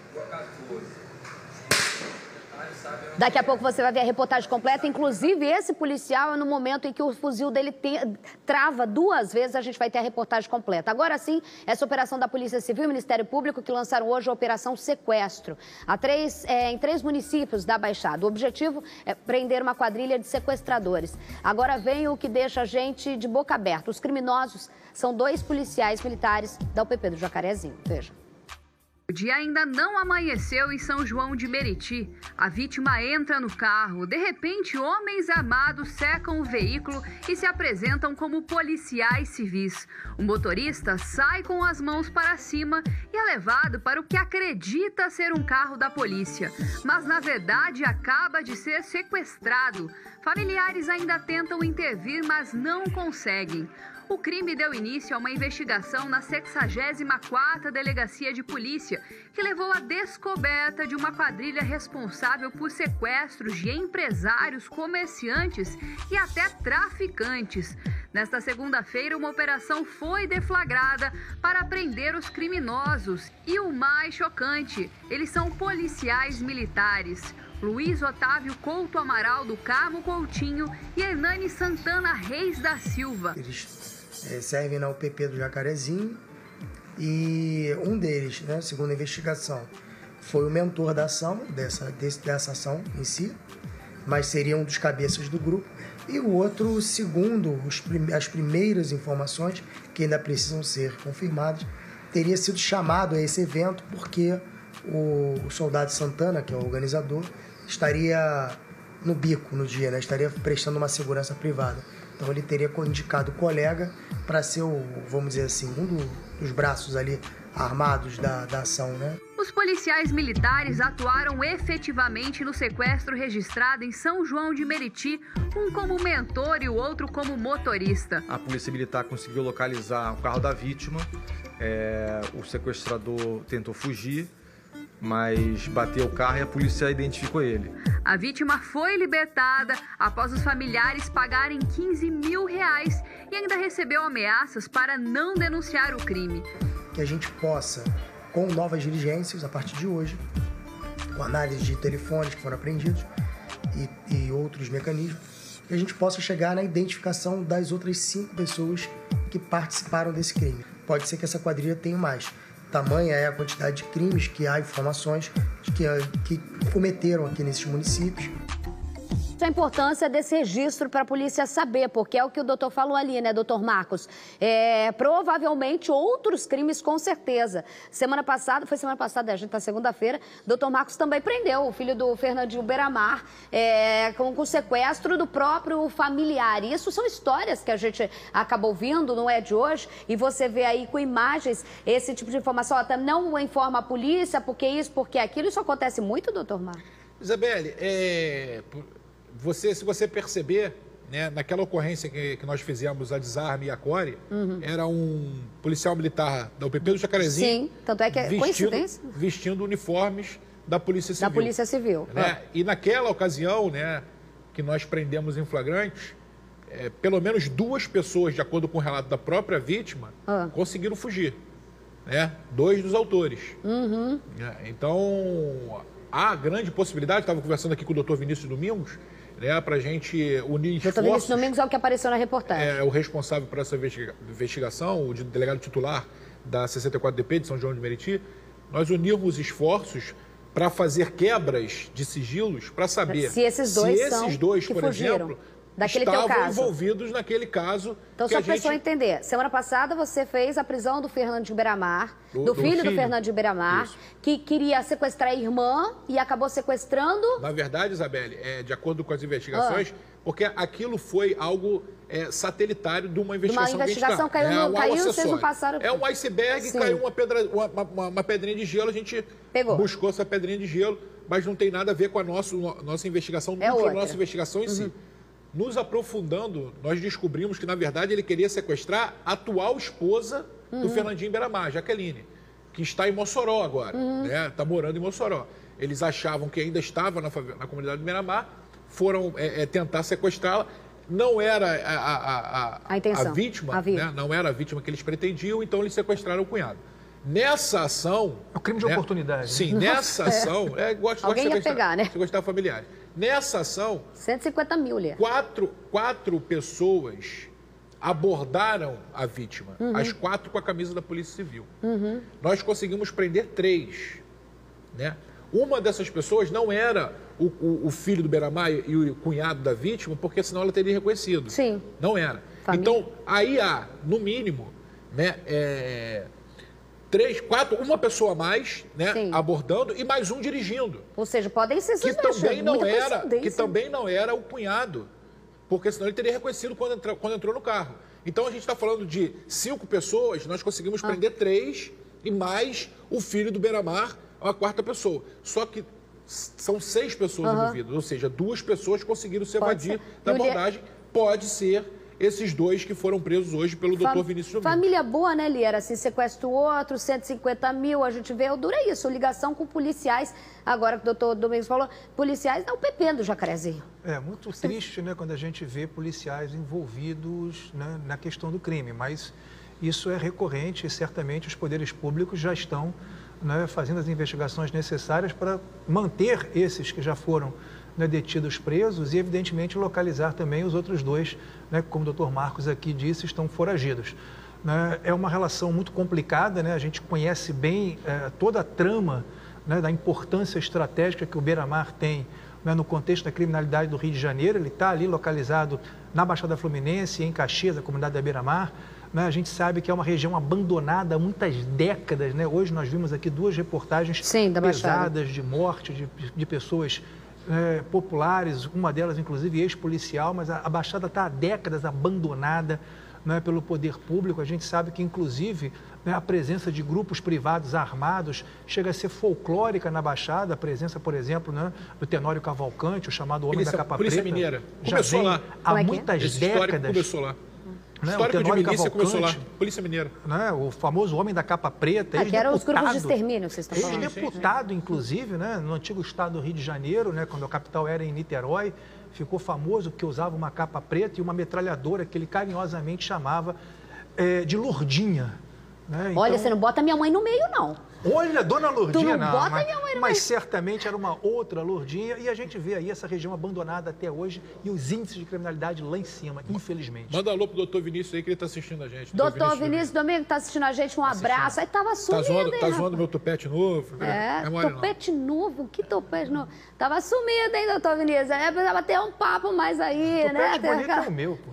Daqui a pouco você vai ver a reportagem completa. Inclusive, esse policial é no momento em que o fuzil dele trava 2 vezes, a gente vai ter a reportagem completa. Agora sim, essa operação da Polícia Civil e Ministério Público que lançaram hoje a Operação Sequestro em 3 municípios da Baixada. O objetivo é prender uma quadrilha de sequestradores. Agora vem o que deixa a gente de boca aberta. Os criminosos são 2 policiais militares da UPP do Jacarezinho. Veja. O dia ainda não amanheceu em São João de Meriti. A vítima entra no carro. De repente, homens armados cercam o veículo e se apresentam como policiais civis. O motorista sai com as mãos para cima e é levado para o que acredita ser um carro da polícia. Mas, na verdade, acaba de ser sequestrado. Familiares ainda tentam intervir, mas não conseguem. O crime deu início a uma investigação na 64ª Delegacia de Polícia, que levou à descoberta de uma quadrilha responsável por sequestros de empresários, comerciantes e até traficantes. Nesta segunda-feira, uma operação foi deflagrada para prender os criminosos. E o mais chocante, eles são policiais militares. Luiz Otávio Couto Amaral do Carmo Coutinho e Hernani Santana Reis da Silva. Eles servem na UPP do Jacarezinho e um deles, né, segundo a investigação, foi o mentor da ação, dessa ação em si, mas seria um dos cabeças do grupo. E o outro, segundo as primeiras informações, que ainda precisam ser confirmadas, teria sido chamado a esse evento porque o soldado Santana, que é o organizador, estaria no bico no dia, né? Estaria prestando uma segurança privada. Então ele teria indicado o colega para ser, vamos dizer assim, um dos braços ali armados da ação, né? Os policiais militares atuaram efetivamente no sequestro registrado em São João de Meriti, um como mentor e o outro como motorista. A polícia militar conseguiu localizar o carro da vítima, o sequestrador tentou fugir, mas bateu o carro e a polícia identificou ele. A vítima foi libertada após os familiares pagarem R$15 mil e ainda recebeu ameaças para não denunciar o crime. Que a gente possa, com novas diligências a partir de hoje, com análise de telefones que foram apreendidos e outros mecanismos, que a gente possa chegar na identificação das outras 5 pessoas que participaram desse crime. Pode ser que essa quadrilha tenha mais. Tamanha é a quantidade de crimes que há informações que cometeram aqui nesses municípios. A importância desse registro para a polícia saber, porque é o que o doutor falou ali, né, doutor Marcos? Provavelmente outros crimes, com certeza. Semana passada, a gente tá segunda-feira, doutor Marcos também prendeu o filho do Fernandinho Beiramar com o sequestro do próprio familiar. E isso são histórias que a gente acabou ouvindo, não é de hoje, e você vê aí com imagens esse tipo de informação. Até não informa a polícia, porque isso, porque aquilo. Isso acontece muito, doutor Marcos? Isabelle, se você perceber, né, naquela ocorrência que nós fizemos, a Desarme e a Core, era um policial militar da UPP do Jacarezinho. Sim, tanto é que é coincidência. Vestindo uniformes da Polícia Civil. Da Polícia Civil. Né? E naquela ocasião, né, que nós prendemos em flagrantes, pelo menos 2 pessoas, de acordo com o relato da própria vítima, conseguiram fugir. Né? 2 dos autores. Então, há grande possibilidade, estava conversando aqui com o doutor Vinícius Domingos, né, para a gente unir esforços. Doutor Vinícius Domingos é o que apareceu na reportagem. É o responsável por essa investigação, o delegado titular da 64DP de São João de Meriti. Nós unirmos esforços para fazer quebras de sigilos para saber se esses dois por exemplo, daquele teu estavam caso envolvidos naquele caso. Então, só para a pessoa entender, semana passada você fez a prisão do Fernandinho Beiramar, do filho do Fernandinho Beiramar, que queria sequestrar a irmã e acabou sequestrando... Na verdade, Isabelle, de acordo com as investigações, porque aquilo foi algo satelitário de uma investigação. Uma investigação caiu, vocês não passaram... É um iceberg, sim. Caiu uma pedrinha de gelo, a gente buscou essa pedrinha de gelo, mas não tem nada a ver com a nossa investigação, nossa investigação em si. Nos aprofundando, nós descobrimos que, na verdade, ele queria sequestrar a atual esposa do Fernandinho Beiramar, Jaqueline, que está em Mossoró agora, né? Está morando em Mossoró. Eles achavam que ainda estava na comunidade de Beiramar, foram tentar sequestrá-la. Não era a vítima, né? Não era a vítima que eles pretendiam, então eles sequestraram o cunhado. Nessa ação... É um crime de oportunidade. Sim, nessa ação... Alguém ia pegar, né? Sequestrar familiares. Nessa ação... 150 mil, Lê. Quatro pessoas abordaram a vítima. As 4 com a camisa da Polícia Civil. Nós conseguimos prender 3. Né? Uma dessas pessoas não era o filho do Beiramar e o cunhado da vítima, porque senão ela teria reconhecido. Sim. Não era. Família. Então, aí há, no mínimo, né, 3, 4, uma pessoa a mais, né, abordando e mais um dirigindo. Ou seja, podem ser que também não era o cunhado, porque senão ele teria reconhecido quando entrou no carro. Então a gente está falando de 5 pessoas, nós conseguimos prender 3 e mais o filho do Beiramar, a 4ª pessoa. Só que são 6 pessoas envolvidas, ou seja, 2 pessoas conseguiram se evadir da abordagem. Pode ser esses dois que foram presos hoje pelo doutor Vinícius Domingues. Família boa, né, Liera? Assim, sequestra o outro, 150 mil, a gente vê, dura isso, ligação com policiais, agora que o doutor Domingos falou, policiais da UPP do Jacarezinho. É muito triste, né, quando a gente vê policiais envolvidos, né, na questão do crime, mas isso é recorrente e certamente os poderes públicos já estão, né, fazendo as investigações necessárias para manter esses que já foram, né, detidos presos e, evidentemente, localizar também os outros dois, né, como o doutor Marcos aqui disse, estão foragidos. Né? É uma relação muito complicada, né? A gente conhece bem toda a trama, né, da importância estratégica que o Beira-Mar tem, né, no contexto da criminalidade do Rio de Janeiro. Ele está ali localizado na Baixada Fluminense, em Caxias, a comunidade da Beira-Mar. Né? A gente sabe que é uma região abandonada há muitas décadas. Né? Hoje nós vimos aqui duas reportagens pesadas de morte de pessoas populares, uma delas inclusive ex-policial, mas a Baixada está há décadas abandonada, né, pelo poder público. A gente sabe que inclusive, né, a presença de grupos privados armados chega a ser folclórica na Baixada, a presença, por exemplo, né, do Tenório Cavalcante, o chamado Homem da Capa Preta. Polícia Mineira. Já Começou lá. Há muitas décadas. Começou lá. Né, Histórico de milícia começou lá, Polícia Mineira. Né, o famoso Homem da Capa Preta. Que eram os grupos de extermínio, vocês estão falando. Ex-deputado, inclusive, né, no antigo estado do Rio de Janeiro, né, quando a capital era em Niterói, ficou famoso porque usava uma capa preta e uma metralhadora que ele carinhosamente chamava de Lourdinha. Né? Olha, então, você não bota minha mãe no meio, não. Olha, dona Lourdinha, tu não bota minha mãe no meio. Mas certamente era uma outra Lourdinha e a gente vê aí essa região abandonada até hoje e os índices de criminalidade lá em cima, infelizmente. Manda alô pro doutor Vinícius aí que ele tá assistindo a gente. Doutor Vinícius Domingues tá assistindo a gente, um abraço. Aí tava sumido, Tá zoando meu topete novo? Topete novo? Que topete novo? Tava sumido, hein, doutor Vinícius? Aí precisava ter um papo mais aí, né? Topete bonito é o meu, pô.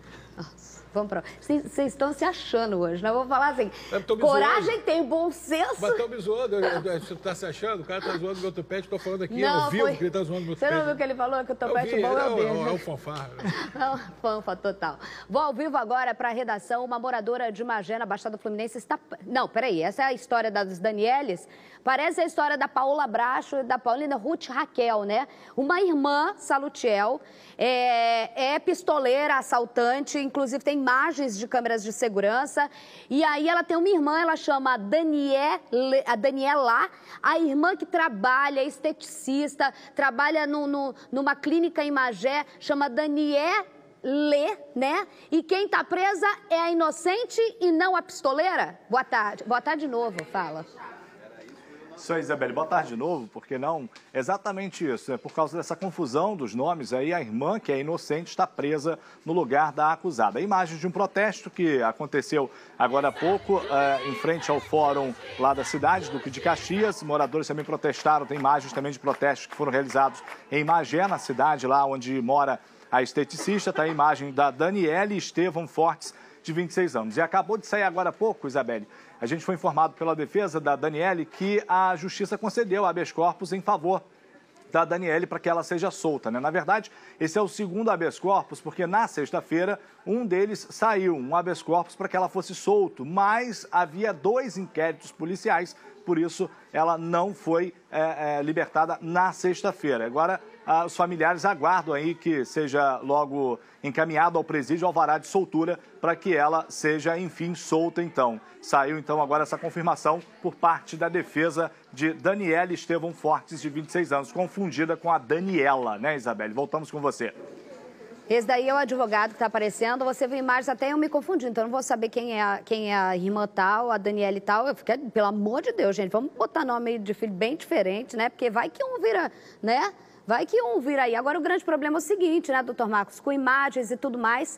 Vamos pra... Vocês estão se achando hoje, né? Eu vou falar assim, coragem tem bom senso. Mas estão me zoando, você tá se achando? O cara tá zoando meu topete, tô falando aqui, não, ao vivo que ele tá zoando meu topete. Você não viu que ele falou que o topete bom é o dele? É o fanfarra. É um fanfa total. Vou ao vivo agora para a redação. Uma moradora de Magé, na Baixada Fluminense, está... Não, peraí, essa é a história das Danieles. Parece a história da Paola Bracho e da Paulina Ruth Raquel, né? Uma irmã, Salutiel, é pistoleira, assaltante, inclusive tem imagens de câmeras de segurança. E aí ela tem uma irmã, ela chama a Daniela, a irmã que trabalha, é esteticista, trabalha numa clínica em Magé, chama Daniele, né? E quem tá presa é a inocente e não a pistoleira? Boa tarde. Boa tarde de novo, fala. Isso aí, Isabelle. Boa tarde de novo, porque não? Exatamente isso. Por causa dessa confusão dos nomes aí, a irmã, que é inocente, está presa no lugar da acusada. Imagens de um protesto que aconteceu agora há pouco, em frente ao fórum lá da cidade, Duque de Caxias. Moradores também protestaram, tem imagens também de protestos que foram realizados em Magé, na cidade lá onde mora a esteticista. Está a imagem da Daniele Estevão Fortes, de 26 anos. E acabou de sair agora há pouco, Isabelle, a gente foi informado pela defesa da Daniele que a justiça concedeu habeas corpus em favor da Daniele para que ela seja solta, né? Na verdade, esse é o segundo habeas corpus, porque na sexta-feira um deles saiu, um habeas corpus para que ela fosse solto, mas havia 2 inquéritos policiais, por isso ela não foi libertada na sexta-feira. Agora, os familiares aguardam aí que seja logo encaminhado ao presídio alvará de soltura para que ela seja, enfim, solta, então. Saiu, então, agora essa confirmação por parte da defesa de Daniele Estevão Fortes, de 26 anos, confundida com a Daniela, né, Isabelle? Voltamos com você. Esse daí é o advogado que está aparecendo. Você viu imagens, até eu me confundi, então eu não vou saber quem é a irmã tal, a Daniele tal. Eu fiquei, pelo amor de Deus, gente, vamos botar nome de filho bem diferente, né? Porque vai que um vira, né? Vai que um vira aí. Agora, o grande problema é o seguinte, né, doutor Marcos? Com imagens e tudo mais,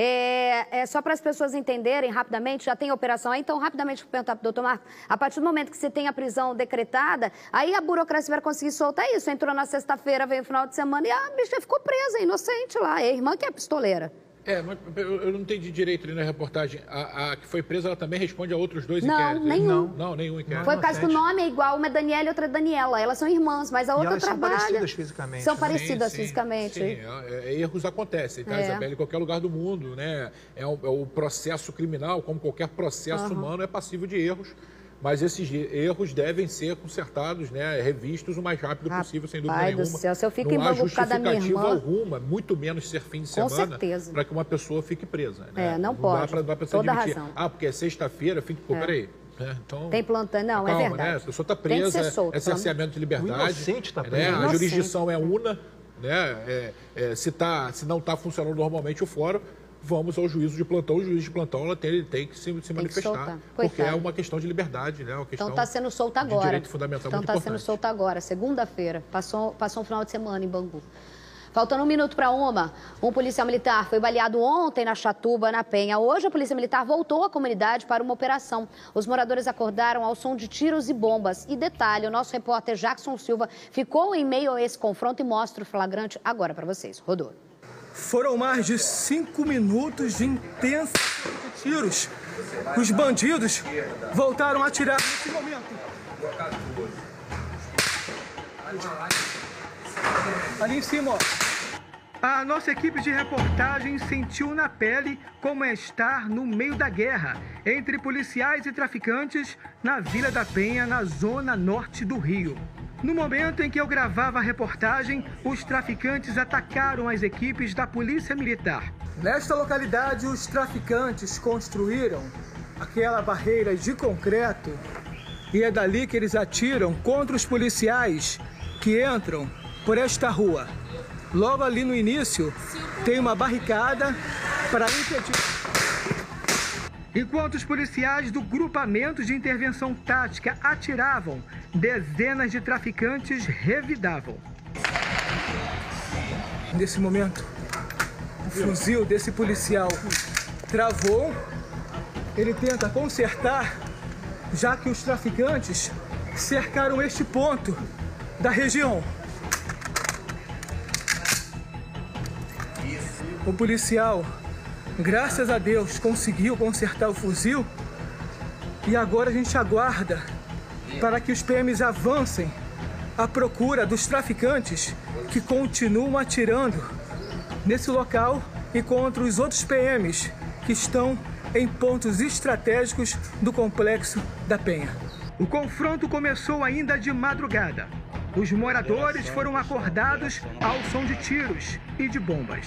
só para as pessoas entenderem rapidamente, já tem operação aí, então rapidamente vou perguntar para o doutor Marcos, a partir do momento que você tem a prisão decretada, aí a burocracia vai conseguir soltar isso. Entrou na sexta-feira, veio no final de semana e a bicha ficou presa, inocente lá. É a irmã que é a pistoleira. Mas eu não entendi direito ali na reportagem. A que foi presa, ela também responde a outros 2 inquéritos? Não, nenhum inquérito. Foi por causa que o nome é igual, uma é Daniela e outra é Daniela. Elas são irmãs, mas a outra elas trabalha. São parecidas fisicamente. São parecidas fisicamente. Sim, erros acontecem, tá, Isabelle? Em qualquer lugar do mundo, né? É o processo criminal, como qualquer processo humano, é passível de erros. mas esses erros devem ser consertados, né, revistos o mais rápido possível, sem dúvida nenhuma. Pai do céu, se eu fico em Bangu por causa da minha irmã... alguma, muito menos ser fim de semana, para que uma pessoa fique presa. Né? Não pode, dá pra toda admitir. razão. Porque é sexta-feira, peraí. Então, tem plantão, não, calma, é verdade. Né? A pessoa está presa, é cerceamento de liberdade. O inocente está preso. Né? A jurisdição é una, né? Se não está funcionando normalmente o fórum, vamos ao juízo de plantão. O juiz de plantão ele tem que se manifestar, porque é uma questão de liberdade, né? Uma questão então está sendo solta agora. De direito fundamental. Então está sendo solta agora, segunda-feira. Passou um final de semana em Bangu. Faltando 1 minuto para um policial militar foi baleado ontem na Chatuba, na Penha. Hoje, a Polícia Militar voltou à comunidade para uma operação. Os moradores acordaram ao som de tiros e bombas. E detalhe, o nosso repórter Jackson Silva ficou em meio a esse confronto e mostra o flagrante agora para vocês. Rodou. Foram mais de 5 minutos de intensa de tiros. Os bandidos voltaram a atirar nesse momento. Ali em cima, ó. A nossa equipe de reportagem sentiu na pele como é estar no meio da guerra entre policiais e traficantes na Vila da Penha, na zona norte do Rio. No momento em que eu gravava a reportagem, os traficantes atacaram as equipes da Polícia Militar. Nesta localidade, os traficantes construíram aquela barreira de concreto e é dali que eles atiram contra os policiais que entram por esta rua. Logo ali no início, tem uma barricada para impedir. Enquanto os policiais do Grupamento de Intervenção Tática atiravam, dezenas de traficantes revidavam. Nesse momento, o fuzil desse policial travou. Ele tenta consertar, já que os traficantes cercaram este ponto da região. O policial, graças a Deus, conseguiu consertar o fuzil e agora a gente aguarda para que os PMs avancem à procura dos traficantes que continuam atirando nesse local e contra os outros PMs que estão em pontos estratégicos do Complexo da Penha. O confronto começou ainda de madrugada. Os moradores foram acordados ao som de tiros e de bombas.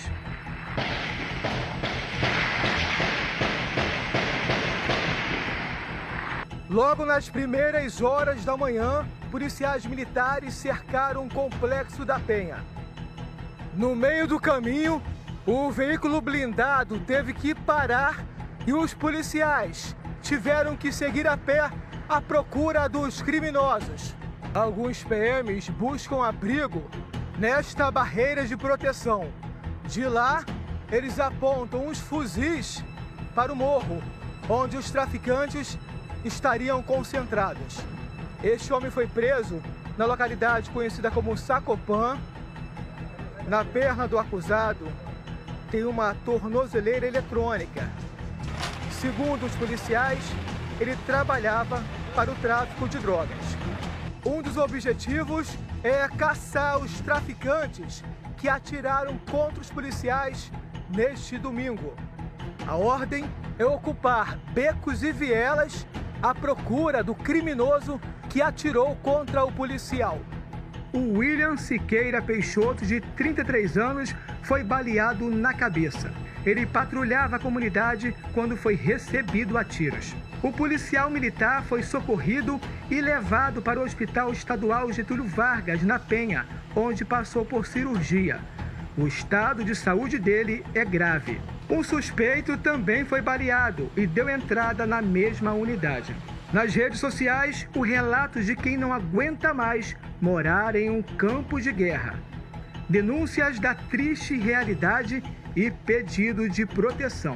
Logo nas primeiras horas da manhã, policiais militares cercaram o Complexo da Penha. No meio do caminho, o veículo blindado teve que parar e os policiais tiveram que seguir a pé à procura dos criminosos. Alguns PMs buscam abrigo nesta barreira de proteção. De lá, eles apontam os fuzis para o morro, onde os traficantes estariam concentrados. Este homem foi preso na localidade conhecida como Sacopã. Na perna do acusado tem uma tornozeleira eletrônica. Segundo os policiais, ele trabalhava para o tráfico de drogas. Um dos objetivos é caçar os traficantes que atiraram contra os policiais neste domingo. A ordem é ocupar becos e vielas à procura do criminoso que atirou contra o policial. O William Siqueira Peixoto, de 33 anos, foi baleado na cabeça. Ele patrulhava a comunidade quando foi recebido a tiros. O policial militar foi socorrido e levado para o Hospital Estadual Getúlio Vargas, na Penha, onde passou por cirurgia. O estado de saúde dele é grave. Um suspeito também foi baleado e deu entrada na mesma unidade. Nas redes sociais, o relato de quem não aguenta mais morar em um campo de guerra. Denúncias da triste realidade e pedido de proteção.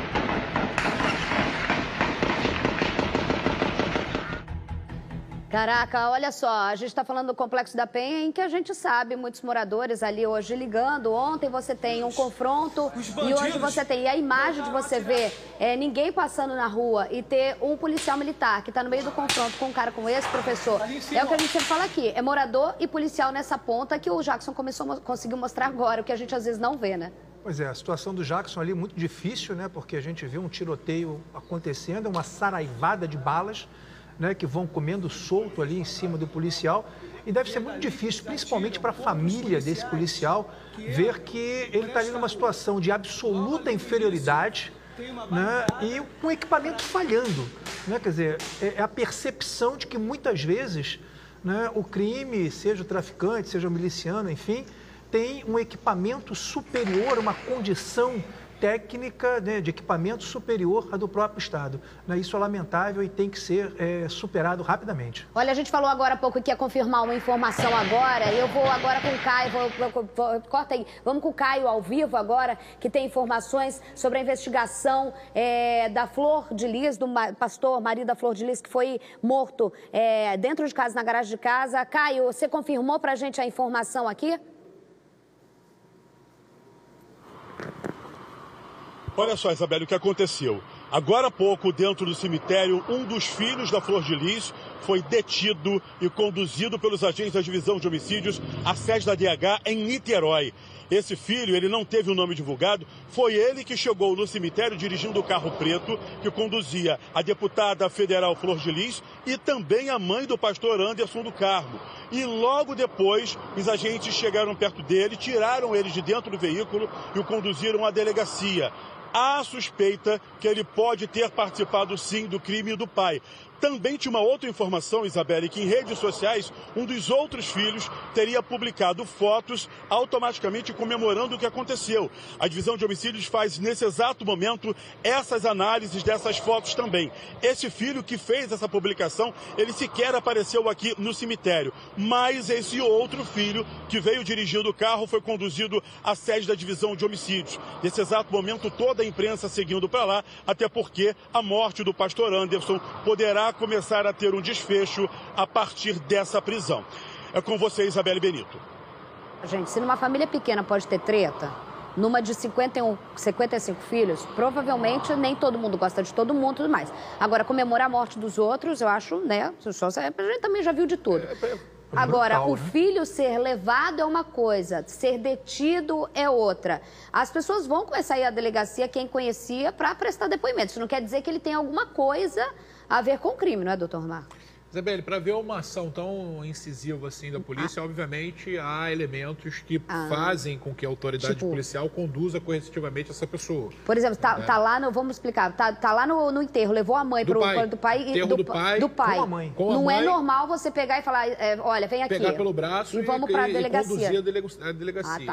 Caraca, olha só, a gente está falando do Complexo da Penha, em que a gente sabe, muitos moradores ali hoje ligando. Ontem você tem um confronto e hoje você tem. E a imagem de você ver ninguém passando na rua e ter um policial militar que está no meio do confronto com um cara como esse, professor, é o que a gente sempre fala aqui. É morador e policial nessa ponta que o Jackson conseguiu mostrar agora, o que a gente às vezes não vê, né? Pois é, a situação do Jackson ali é muito difícil, né? Porque a gente viu um tiroteio acontecendo, uma saraivada de balas. né, que vão comendo solto ali em cima do policial. E deve ser muito difícil, principalmente para a família desse policial, ver que ele está ali numa situação de absoluta inferioridade, né, e com o equipamento falhando. Né? Quer dizer, é a percepção de que muitas vezes, né, o crime, seja o traficante, seja o miliciano, enfim, tem um equipamento superior, uma condição técnica, né, de equipamento superior à do próprio Estado. Né? Isso é lamentável e tem que ser superado rapidamente. Olha, a gente falou agora há pouco que ia confirmar uma informação agora. Eu vou agora com o Caio, corta aí, vamos com o Caio ao vivo agora, que tem informações sobre a investigação da Flor de Lis, do pastor, marido da Flor de Lis, que foi morto dentro de casa, na garagem de casa. Caio, você confirmou pra gente a informação aqui? Olha só, Isabelle, o que aconteceu. Agora há pouco, dentro do cemitério, um dos filhos da Flor de Lis foi detido e conduzido pelos agentes da Divisão de Homicídios à sede da DH em Niterói. Esse filho, ele não teve o nome divulgado, foi ele que chegou no cemitério dirigindo o carro preto que conduzia a deputada federal Flor de Lis e também a mãe do pastor Anderson do Carmo. E logo depois, os agentes chegaram perto dele, tiraram ele de dentro do veículo e o conduziram à delegacia. Há suspeita que ele pode ter participado, sim, do crime do pai. Também tinha uma outra informação, Isabelle, que em redes sociais, um dos outros filhos teria publicado fotos automaticamente comemorando o que aconteceu. A Divisão de Homicídios faz, nesse exato momento, essas análises dessas fotos também. Esse filho que fez essa publicação, ele sequer apareceu aqui no cemitério. Mas esse outro filho, que veio dirigindo o carro, foi conduzido à sede da Divisão de Homicídios. Nesse exato momento, toda a imprensa seguindo para lá, até porque a morte do pastor Anderson poderá começar a ter um desfecho a partir dessa prisão. É com você, Isabelle Benito. Gente, se numa família pequena pode ter treta, numa de 55 filhos, provavelmente nem todo mundo gosta de todo mundo e tudo mais. Agora, comemorar a morte dos outros, eu acho, né? A gente também já viu de tudo. Agora, o filho ser levado é uma coisa, ser detido é outra. As pessoas vão começar a ir à delegacia, quem conhecia, para prestar depoimento. Isso não quer dizer que ele tem alguma coisa a ver com o crime, não é, doutor Marcos? Isabelle, para ver uma ação tão incisiva assim da polícia, obviamente há elementos que fazem com que a autoridade policial conduza coercitivamente essa pessoa. Por exemplo, tá lá no, vamos explicar, tá lá no enterro, levou a mãe do pai e do pai. Com a mãe. Não é normal você pegar e falar, olha, vem aqui. Pegar pelo braço e vamos para a delegacia. E conduzir a delegacia.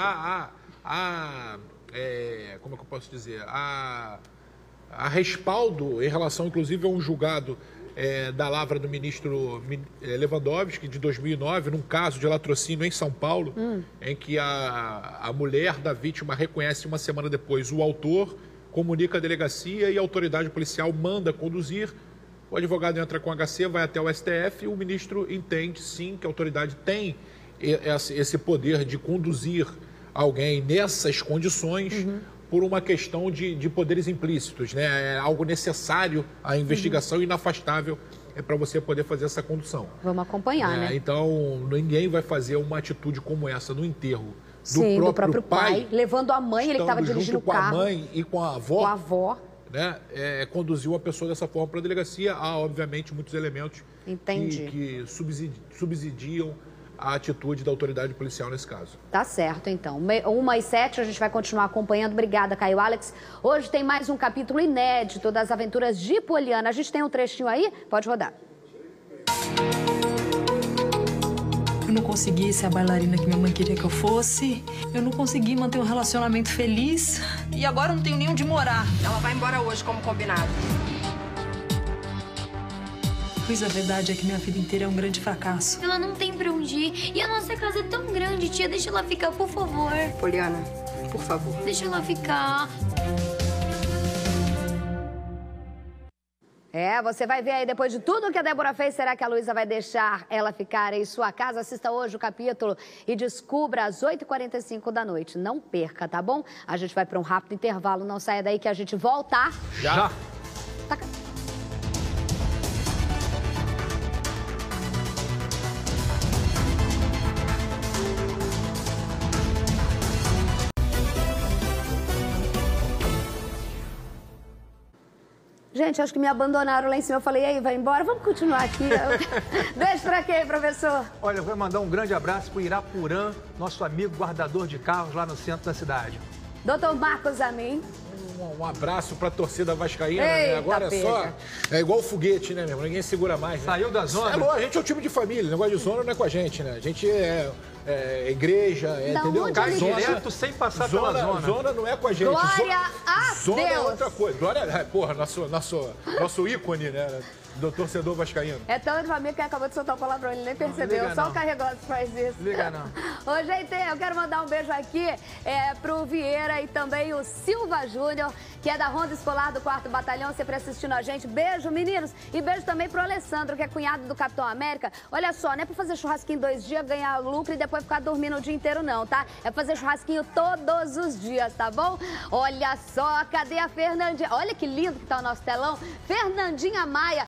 Tá, como é que eu posso dizer? Há respaldo em relação, inclusive, a um julgado da lavra do ministro Lewandowski, de 2009, num caso de latrocínio em São Paulo, em que a mulher da vítima reconhece uma semana depois o autor, comunica à delegacia e a autoridade policial manda conduzir. O advogado entra com HC, vai até o STF e o ministro entende, sim, que a autoridade tem esse poder de conduzir alguém nessas condições por uma questão de poderes implícitos, né? É algo necessário à investigação e inafastável para você poder fazer essa condução. Vamos acompanhar, né? Então, ninguém vai fazer uma atitude como essa no enterro do próprio pai, levando a mãe, ele que estava dirigindo o carro. Com a mãe e com a avó. Com a avó. Né? Conduziu a pessoa dessa forma para a delegacia. Há, obviamente, muitos elementos que subsidiam a atitude da autoridade policial nesse caso. Tá certo, então. 1h07, a gente vai continuar acompanhando. Obrigada, Caio Alex. Hoje tem mais um capítulo inédito das aventuras de Poliana. A gente tem um trechinho aí? Pode rodar. Eu não consegui ser a bailarina que minha mãe queria que eu fosse. Eu não consegui manter um relacionamento feliz. E agora eu não tenho nem onde morar. Ela vai embora hoje, como combinado. Pois a verdade é que minha vida inteira é um grande fracasso. Ela não tem pra onde ir. E a nossa casa é tão grande, tia. Deixa ela ficar, por favor. Poliana, por favor. Deixa ela ficar. Você vai ver aí, depois de tudo que a Débora fez, será que a Luísa vai deixar ela ficar em sua casa? Assista hoje o capítulo e descubra às 8h45 da noite. Não perca, tá bom? A gente vai para um rápido intervalo, não saia daí que a gente volta. Já. Gente, acho que me abandonaram lá em cima. Eu falei, aí, vai embora? Vamos continuar aqui. Beijo pra quem, professor? Olha, eu vou mandar um grande abraço pro Irapurã, nosso amigo guardador de carros lá no centro da cidade. Doutor Marcos Amin. Um abraço pra torcida vascaína, Eita, né? Agora é só... É igual o foguete, né, meu irmão? Ninguém segura mais, né? Saiu da zona? É bom, a gente é um time de família. O negócio de zona não é com a gente, né? A gente é igreja, entendeu? Cai direto sem passar pela zona. Zona não é com a gente. Glória a zona Deus. É outra coisa. Glória, porra, nosso ícone, né? Do torcedor vascaíno. É tão de família que acabou de soltar o palavrão, ele nem percebeu. Liga Só não. o Carregosa faz isso. Liga não. Ô, gente, eu quero mandar um beijo aqui pro Vieira e também o Silva Júnior, que é da Ronda Escolar do 4º Batalhão, sempre assistindo a gente. Beijo, meninos. E beijo também pro Alessandro, que é cunhado do Capitão América. Olha só, não é pra fazer churrasquinho 2 dias, ganhar lucro e depois ficar dormindo o dia inteiro, não, tá? É fazer churrasquinho todos os dias, tá bom? Olha só, cadê a Fernandinha? Olha que lindo que tá o nosso telão. Fernandinha Maia